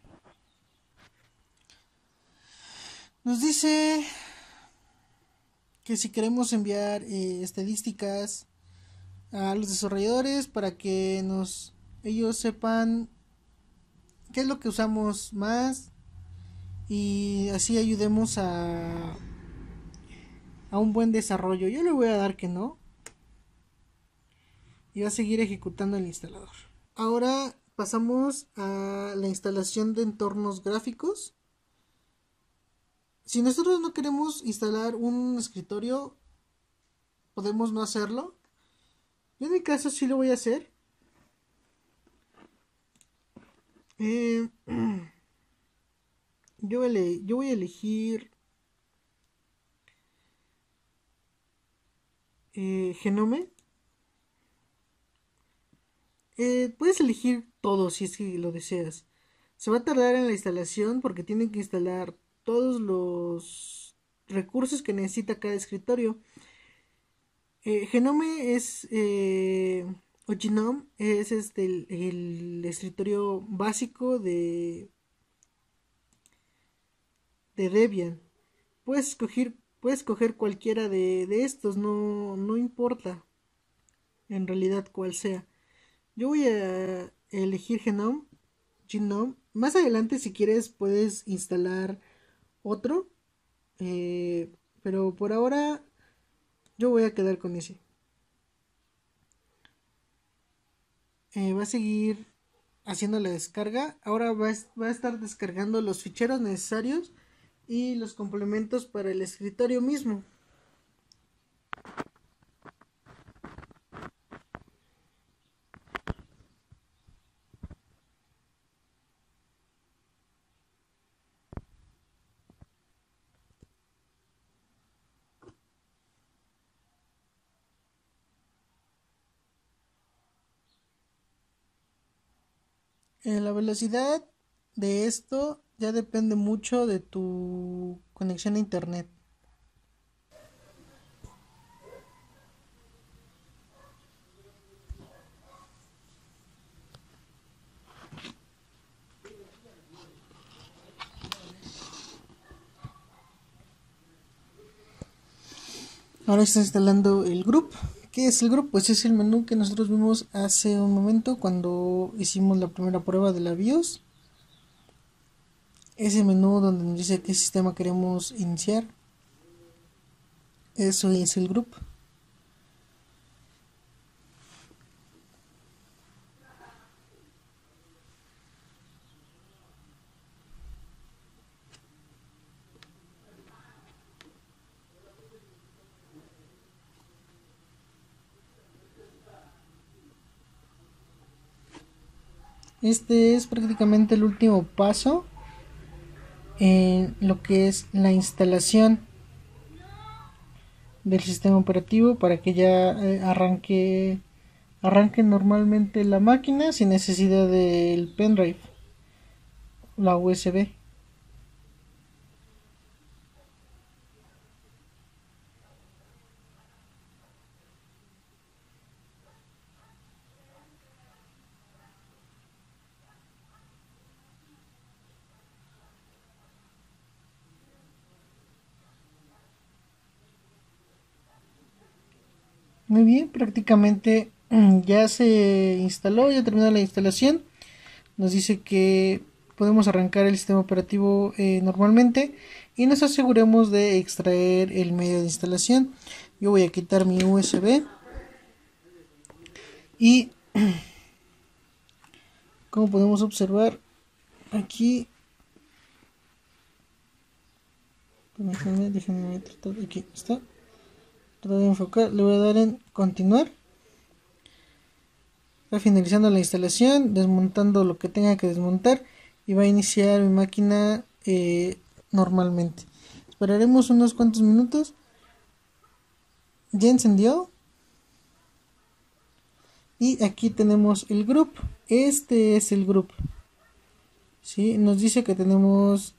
nos dice que si queremos enviar estadísticas a los desarrolladores para que ellos sepan qué es lo que usamos más y así ayudemos a un buen desarrollo. Yo le voy a dar que no y va a seguir ejecutando el instalador. Ahora pasamos a la instalación de entornos gráficos. Si nosotros no queremos instalar un escritorio, podemos no hacerlo. Yo en mi caso sí lo voy a hacer. Eh, yo voy a elegir Genome. Puedes elegir todo si es que lo deseas. Se va a tardar en la instalación porque tienen que instalar todos los recursos que necesita cada escritorio. Genome es o Genome es el escritorio básico de Debian. Puedes coger cualquiera de estos, no importa en realidad cuál sea. Yo voy a elegir Genome. Más adelante, si quieres, puedes instalar otro. Pero por ahora, yo voy a quedar con ese. Va a seguir haciendo la descarga. Ahora va a estar descargando los ficheros necesarios y los complementos para el escritorio mismo. La velocidad de esto ya depende mucho de tu conexión a internet. Ahora está instalando el group. ¿Qué es el group? Pues es el menú que nosotros vimos hace un momento cuando hicimos la primera prueba de la BIOS. Ese menú donde nos dice qué sistema queremos iniciar. Eso es el group. Este es prácticamente el último paso en lo que es la instalación del sistema operativo para que ya arranque normalmente la máquina sin necesidad del pendrive, la USB. Muy bien, prácticamente ya se instaló, ya terminó la instalación. Nos dice que podemos arrancar el sistema operativo normalmente y nos aseguremos de extraer el medio de instalación. Yo voy a quitar mi USB y como podemos observar aquí, déjenme tratar, aquí está, tratar de enfocar, le voy a dar en continuar. Está finalizando la instalación, desmontando lo que tenga que desmontar y va a iniciar mi máquina normalmente. Esperaremos unos cuantos minutos. Ya encendió. Y aquí tenemos el grupo. Este es el grupo. ¿Sí? Nos dice que tenemos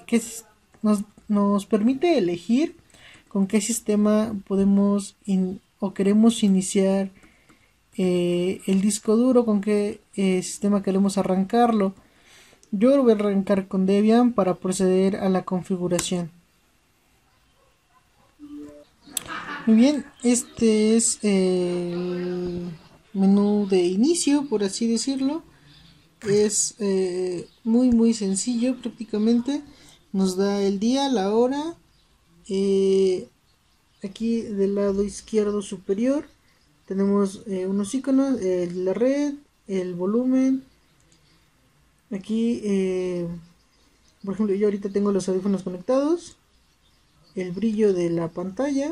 nos permite elegir con qué sistema podemos o queremos iniciar el disco duro, con qué sistema queremos arrancarlo. Yo lo voy a arrancar con Debian para proceder a la configuración. Muy bien, este es el menú de inicio, por así decirlo. Es muy sencillo prácticamente. Nos da el día, la hora. Aquí del lado izquierdo superior tenemos unos iconos, la red, el volumen. Aquí, por ejemplo, yo ahorita tengo los audífonos conectados. El brillo de la pantalla.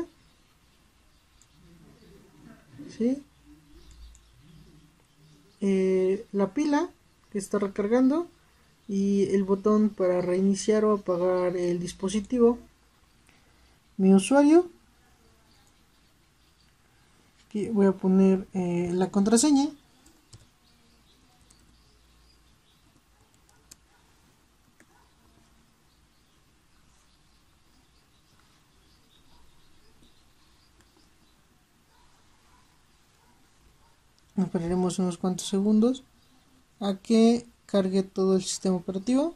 ¿Sí? La pila que está recargando y el botón para reiniciar o apagar el dispositivo. Mi usuario, aquí voy a poner la contraseña. Esperaremos unos cuantos segundos a que cargue todo el sistema operativo.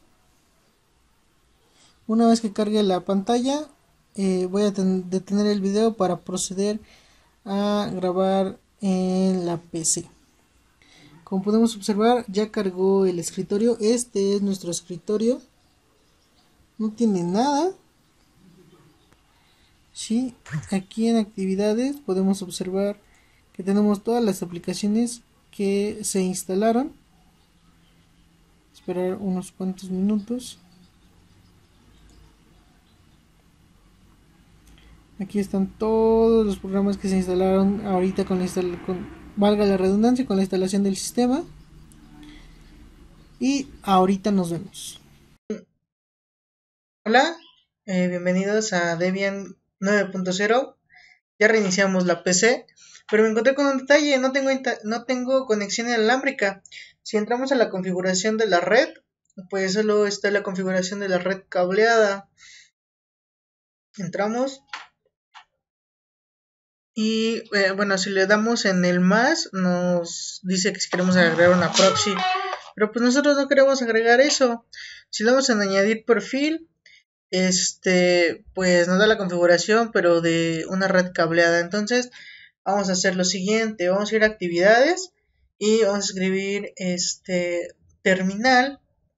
Una vez que cargue la pantalla, voy a detener el video para proceder a grabar en la PC. Como podemos observar, ya cargó el escritorio. Este es nuestro escritorio. No tiene nada. Sí, aquí en actividades podemos observar que tenemos todas las aplicaciones que se instalaron. Esperar unos cuantos minutos. Aquí están todos los programas que se instalaron ahorita valga la redundancia, con la instalación del sistema. Y ahorita nos vemos. Hola, bienvenidos a Debian 9.0. Ya reiniciamos la PC, pero me encontré con un detalle, no tengo conexión inalámbrica. Si entramos a la configuración de la red, pues solo está la configuración de la red cableada. Entramos y bueno, si le damos en el más, nos dice que si queremos agregar una proxy, pero pues nosotros no queremos agregar eso. Si le damos en añadir perfil, pues nos da la configuración, pero de una red cableada. Entonces vamos a hacer lo siguiente, vamos a ir a actividades y vamos a escribir terminal.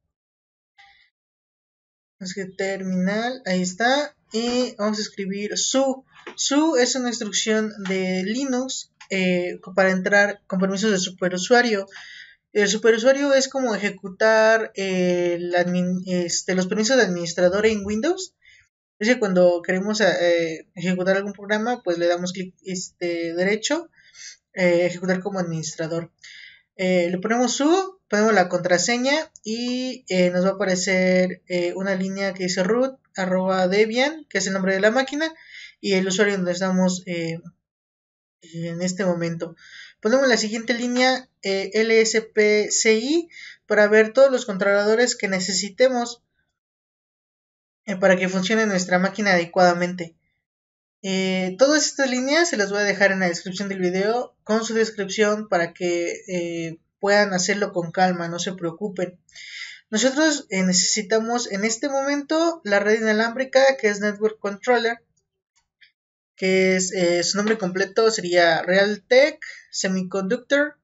Ahí está, y vamos a escribir su. Su es una instrucción de Linux para entrar con permisos de superusuario. El superusuario es como ejecutar los permisos de administrador en Windows. Es que cuando queremos ejecutar algún programa, pues le damos clic derecho, ejecutar como administrador. Le ponemos ponemos la contraseña y nos va a aparecer una línea que dice root @debian, que es el nombre de la máquina, y el usuario donde estamos en este momento. Ponemos la siguiente línea lspci para ver todos los controladores que necesitemos para que funcione nuestra máquina adecuadamente. Todas estas líneas se las voy a dejar en la descripción del video con su descripción para que puedan hacerlo con calma, no se preocupen. Nosotros necesitamos en este momento la red inalámbrica, que es Network Controller. que es su nombre completo sería Realtek Semiconductor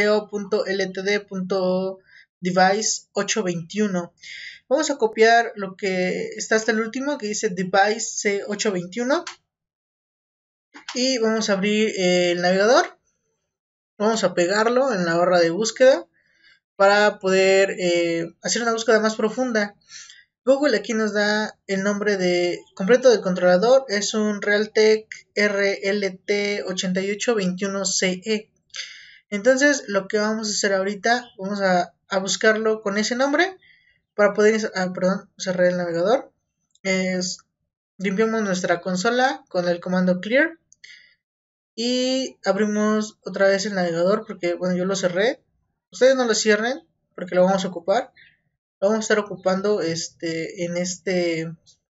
co.ltd.device 821. Vamos a copiar lo que está hasta el último, que dice device C821, y vamos a abrir el navegador. Vamos a pegarlo en la barra de búsqueda para poder hacer una búsqueda más profunda. Google aquí nos da el nombre completo del controlador, es un Realtek RLT8821CE. Entonces lo que vamos a hacer ahorita, vamos a buscarlo con ese nombre para poder, cerrar el navegador. Limpiamos nuestra consola con el comando clear y abrimos otra vez el navegador porque, bueno, yo lo cerré. Ustedes no lo cierren porque lo vamos a ocupar. Lo vamos a estar ocupando en este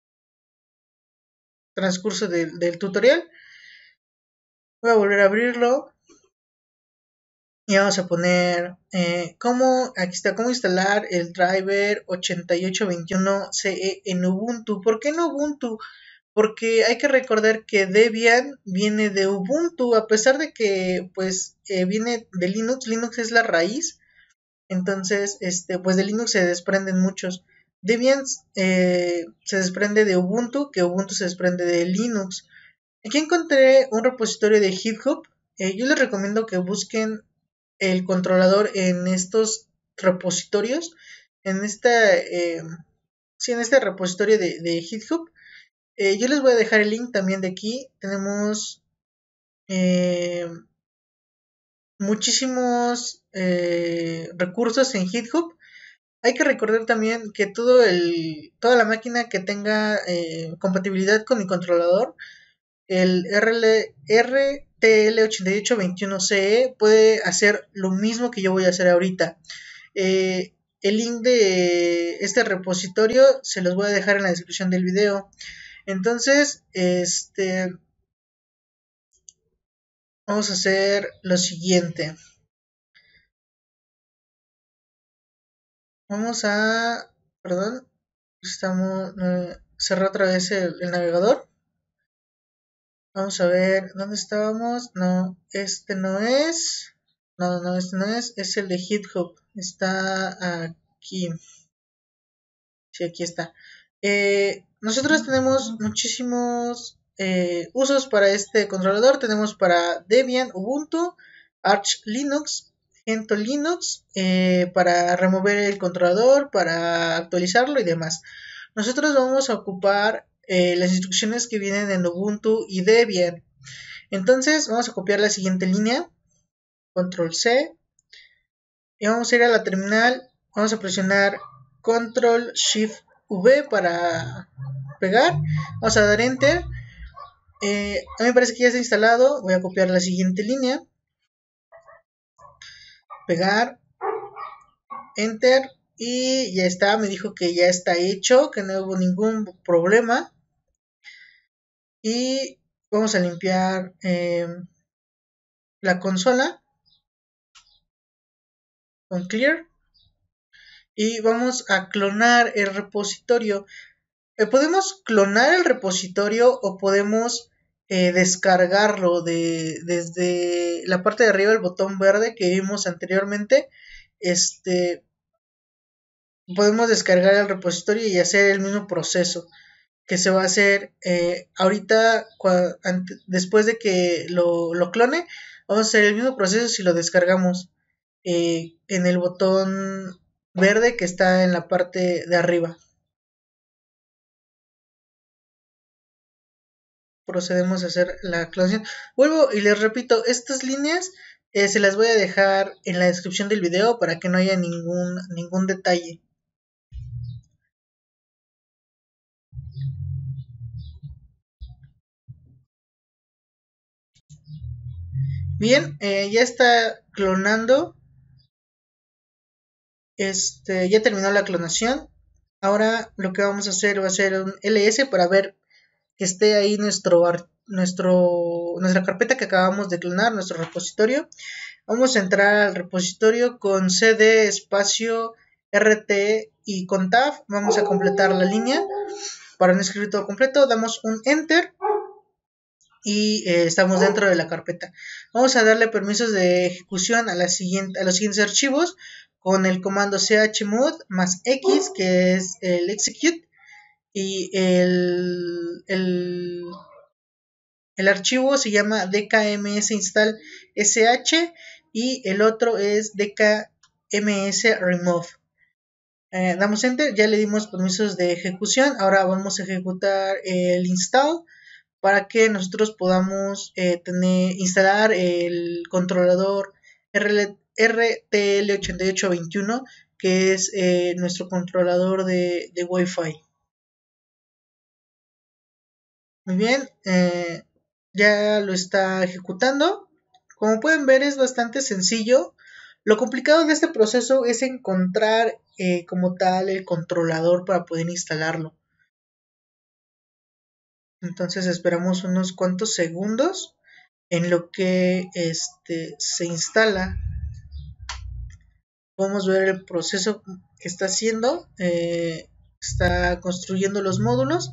transcurso del tutorial. Voy a volver a abrirlo y vamos a poner cómo instalar el driver 8821CE en Ubuntu. ¿Por qué en Ubuntu? Porque hay que recordar que Debian viene de Ubuntu, a pesar de que pues viene de Linux. Linux es la raíz, entonces pues de Linux se desprenden muchos. Debian se desprende de Ubuntu, que Ubuntu se desprende de Linux. Aquí encontré un repositorio de GitHub. Yo les recomiendo que busquen el controlador en estos repositorios, en este repositorio de GitHub. Yo les voy a dejar el link también de aquí. Tenemos muchísimos recursos en GitHub. Hay que recordar también que toda la máquina que tenga compatibilidad con mi controlador, el RTL8821CE puede hacer lo mismo que yo voy a hacer ahorita. El link de este repositorio se los voy a dejar en la descripción del video. Entonces, vamos a hacer lo siguiente. Vamos a, cerrar otra vez el navegador. Vamos a ver dónde estábamos. No, este no es. No, este no es. Es el de GitHub. Está aquí. Sí, aquí está. Nosotros tenemos muchísimos usos para este controlador. Tenemos para Debian, Ubuntu, Arch Linux, Gentoo Linux, para remover el controlador, para actualizarlo y demás. Nosotros vamos a ocupar las instrucciones que vienen en Ubuntu y Debian. Entonces vamos a copiar la siguiente línea, Control C, y vamos a ir a la terminal. Vamos a presionar Control Shift V para pegar. Vamos a dar Enter. A mí me parece que ya está instalado. Voy a copiar la siguiente línea, pegar, Enter, y ya está. Me dijo que ya está hecho, que no hubo ningún problema. Y vamos a limpiar la consola con Clear y vamos a clonar el repositorio. Podemos clonar el repositorio o podemos descargarlo desde la parte de arriba, el botón verde que vimos anteriormente. Podemos descargar el repositorio y hacer el mismo proceso que se va a hacer ahorita. Después de que lo clone, vamos a hacer el mismo proceso si lo descargamos en el botón verde que está en la parte de arriba. Procedemos a hacer la clonación. Vuelvo y les repito, estas líneas se las voy a dejar en la descripción del video para que no haya ningún detalle. Bien, ya está clonando. Ya terminó la clonación. Ahora lo que vamos a hacer va a ser un ls para ver que esté ahí nuestra carpeta que acabamos de clonar, nuestro repositorio. Vamos a entrar al repositorio con cd espacio rt y con tab. Vamos a completar la línea para no escribir todo completo. Damos un enter y estamos dentro de la carpeta. Vamos a darle permisos de ejecución a los siguientes archivos con el comando chmod más x, que es el execute, y el archivo se llama dkms install sh y el otro es dkms remove. Damos enter, ya le dimos permisos de ejecución. Ahora vamos a ejecutar el install para que nosotros podamos instalar el controlador RTL8821, que es nuestro controlador de Wi-Fi. Muy bien, ya lo está ejecutando. Como pueden ver, es bastante sencillo. Lo complicado de este proceso es encontrar como tal el controlador para poder instalarlo. Entonces esperamos unos cuantos segundos en lo que se instala. Podemos ver el proceso que está haciendo. Está construyendo los módulos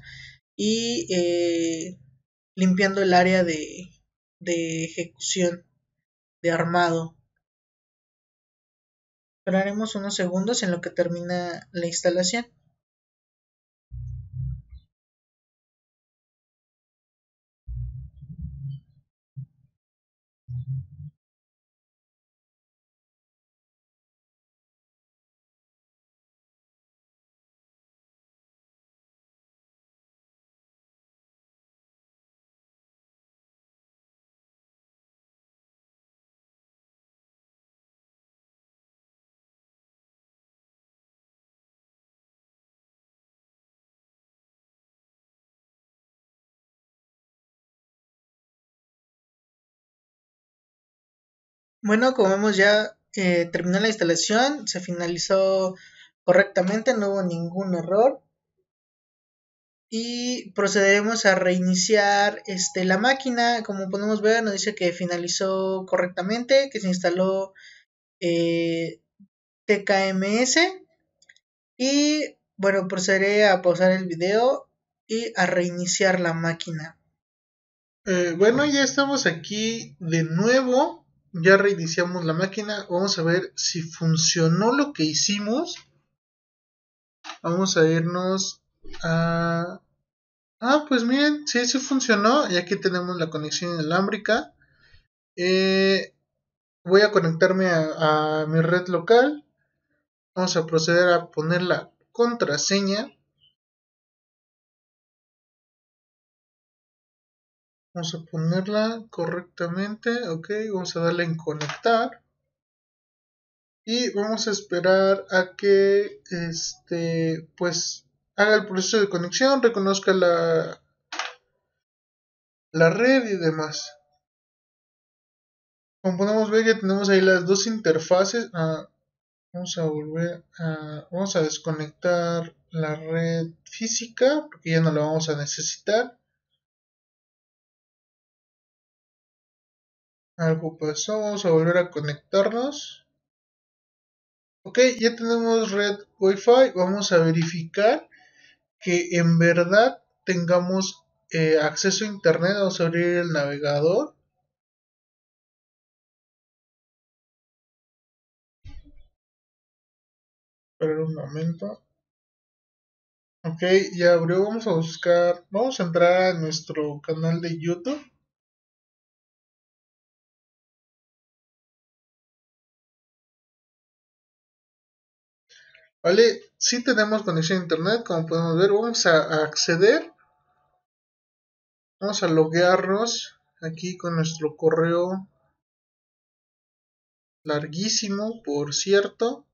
y limpiando el área de ejecución, de armado. Esperaremos unos segundos en lo que termina la instalación. Bueno, como vemos ya terminó la instalación, se finalizó correctamente, no hubo ningún error. Y procederemos a reiniciar la máquina. Como podemos ver, nos dice que finalizó correctamente, que se instaló TKMS. Y bueno, procederé a pausar el video y a reiniciar la máquina. Bueno, ya estamos aquí de nuevo. Ya reiniciamos la máquina. Vamos a ver si funcionó lo que hicimos. Vamos a irnos a... pues miren, sí funcionó. Y aquí tenemos la conexión inalámbrica. Voy a conectarme a mi red local. Vamos a proceder a poner la contraseña. Vamos a ponerla correctamente. Ok, vamos a darle en conectar. Y vamos a esperar a que pues haga el proceso de conexión, reconozca la red y demás. Como podemos ver, ya tenemos ahí las dos interfaces. Vamos a desconectar la red física porque ya no la vamos a necesitar. Algo pasó, vamos a volver a conectarnos. Ok, ya tenemos red Wi-Fi. Vamos a verificar que en verdad tengamos acceso a internet. Vamos a abrir el navegador. Espera un momento. Ok, ya abrió. Vamos a buscar. Vamos a entrar a nuestro canal de YouTube. Vale, si tenemos conexión a internet, como podemos ver, vamos a acceder. Vamos a loguearnos aquí con nuestro correo larguísimo, por cierto.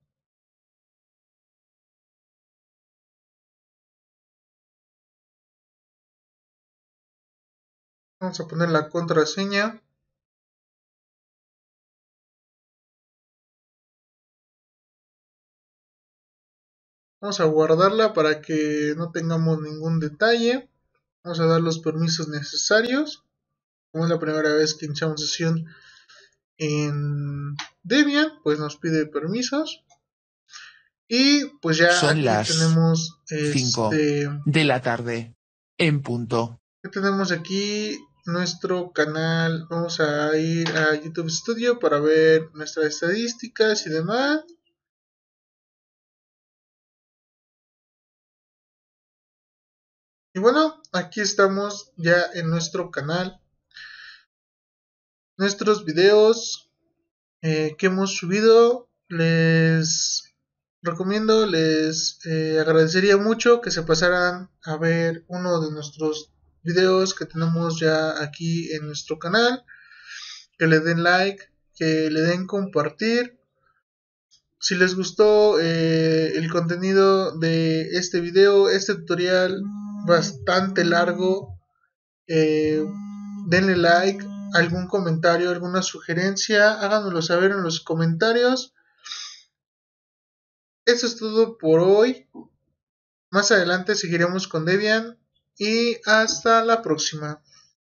Vamos a poner la contraseña. Vamos a guardarla para que no tengamos ningún detalle. Vamos a dar los permisos necesarios. Como es la primera vez que iniciamos sesión en Debian, pues nos pide permisos. Y pues ya son aquí las tenemos 5 de la tarde en punto. ¿qué tenemos aquí? nuestro canal. Vamos a ir a YouTube Studio para ver nuestras estadísticas y demás. Y bueno, aquí estamos ya en nuestro canal. Nuestros videos que hemos subido, les recomiendo, les agradecería mucho que se pasaran a ver uno de nuestros videos que tenemos ya aquí en nuestro canal, que le den like, que le den compartir. Si les gustó el contenido de este video, este tutorial bastante largo, denle like, algún comentario, alguna sugerencia, háganoslo saber en los comentarios. Eso es todo por hoy. Más adelante seguiremos con Debian y hasta la próxima.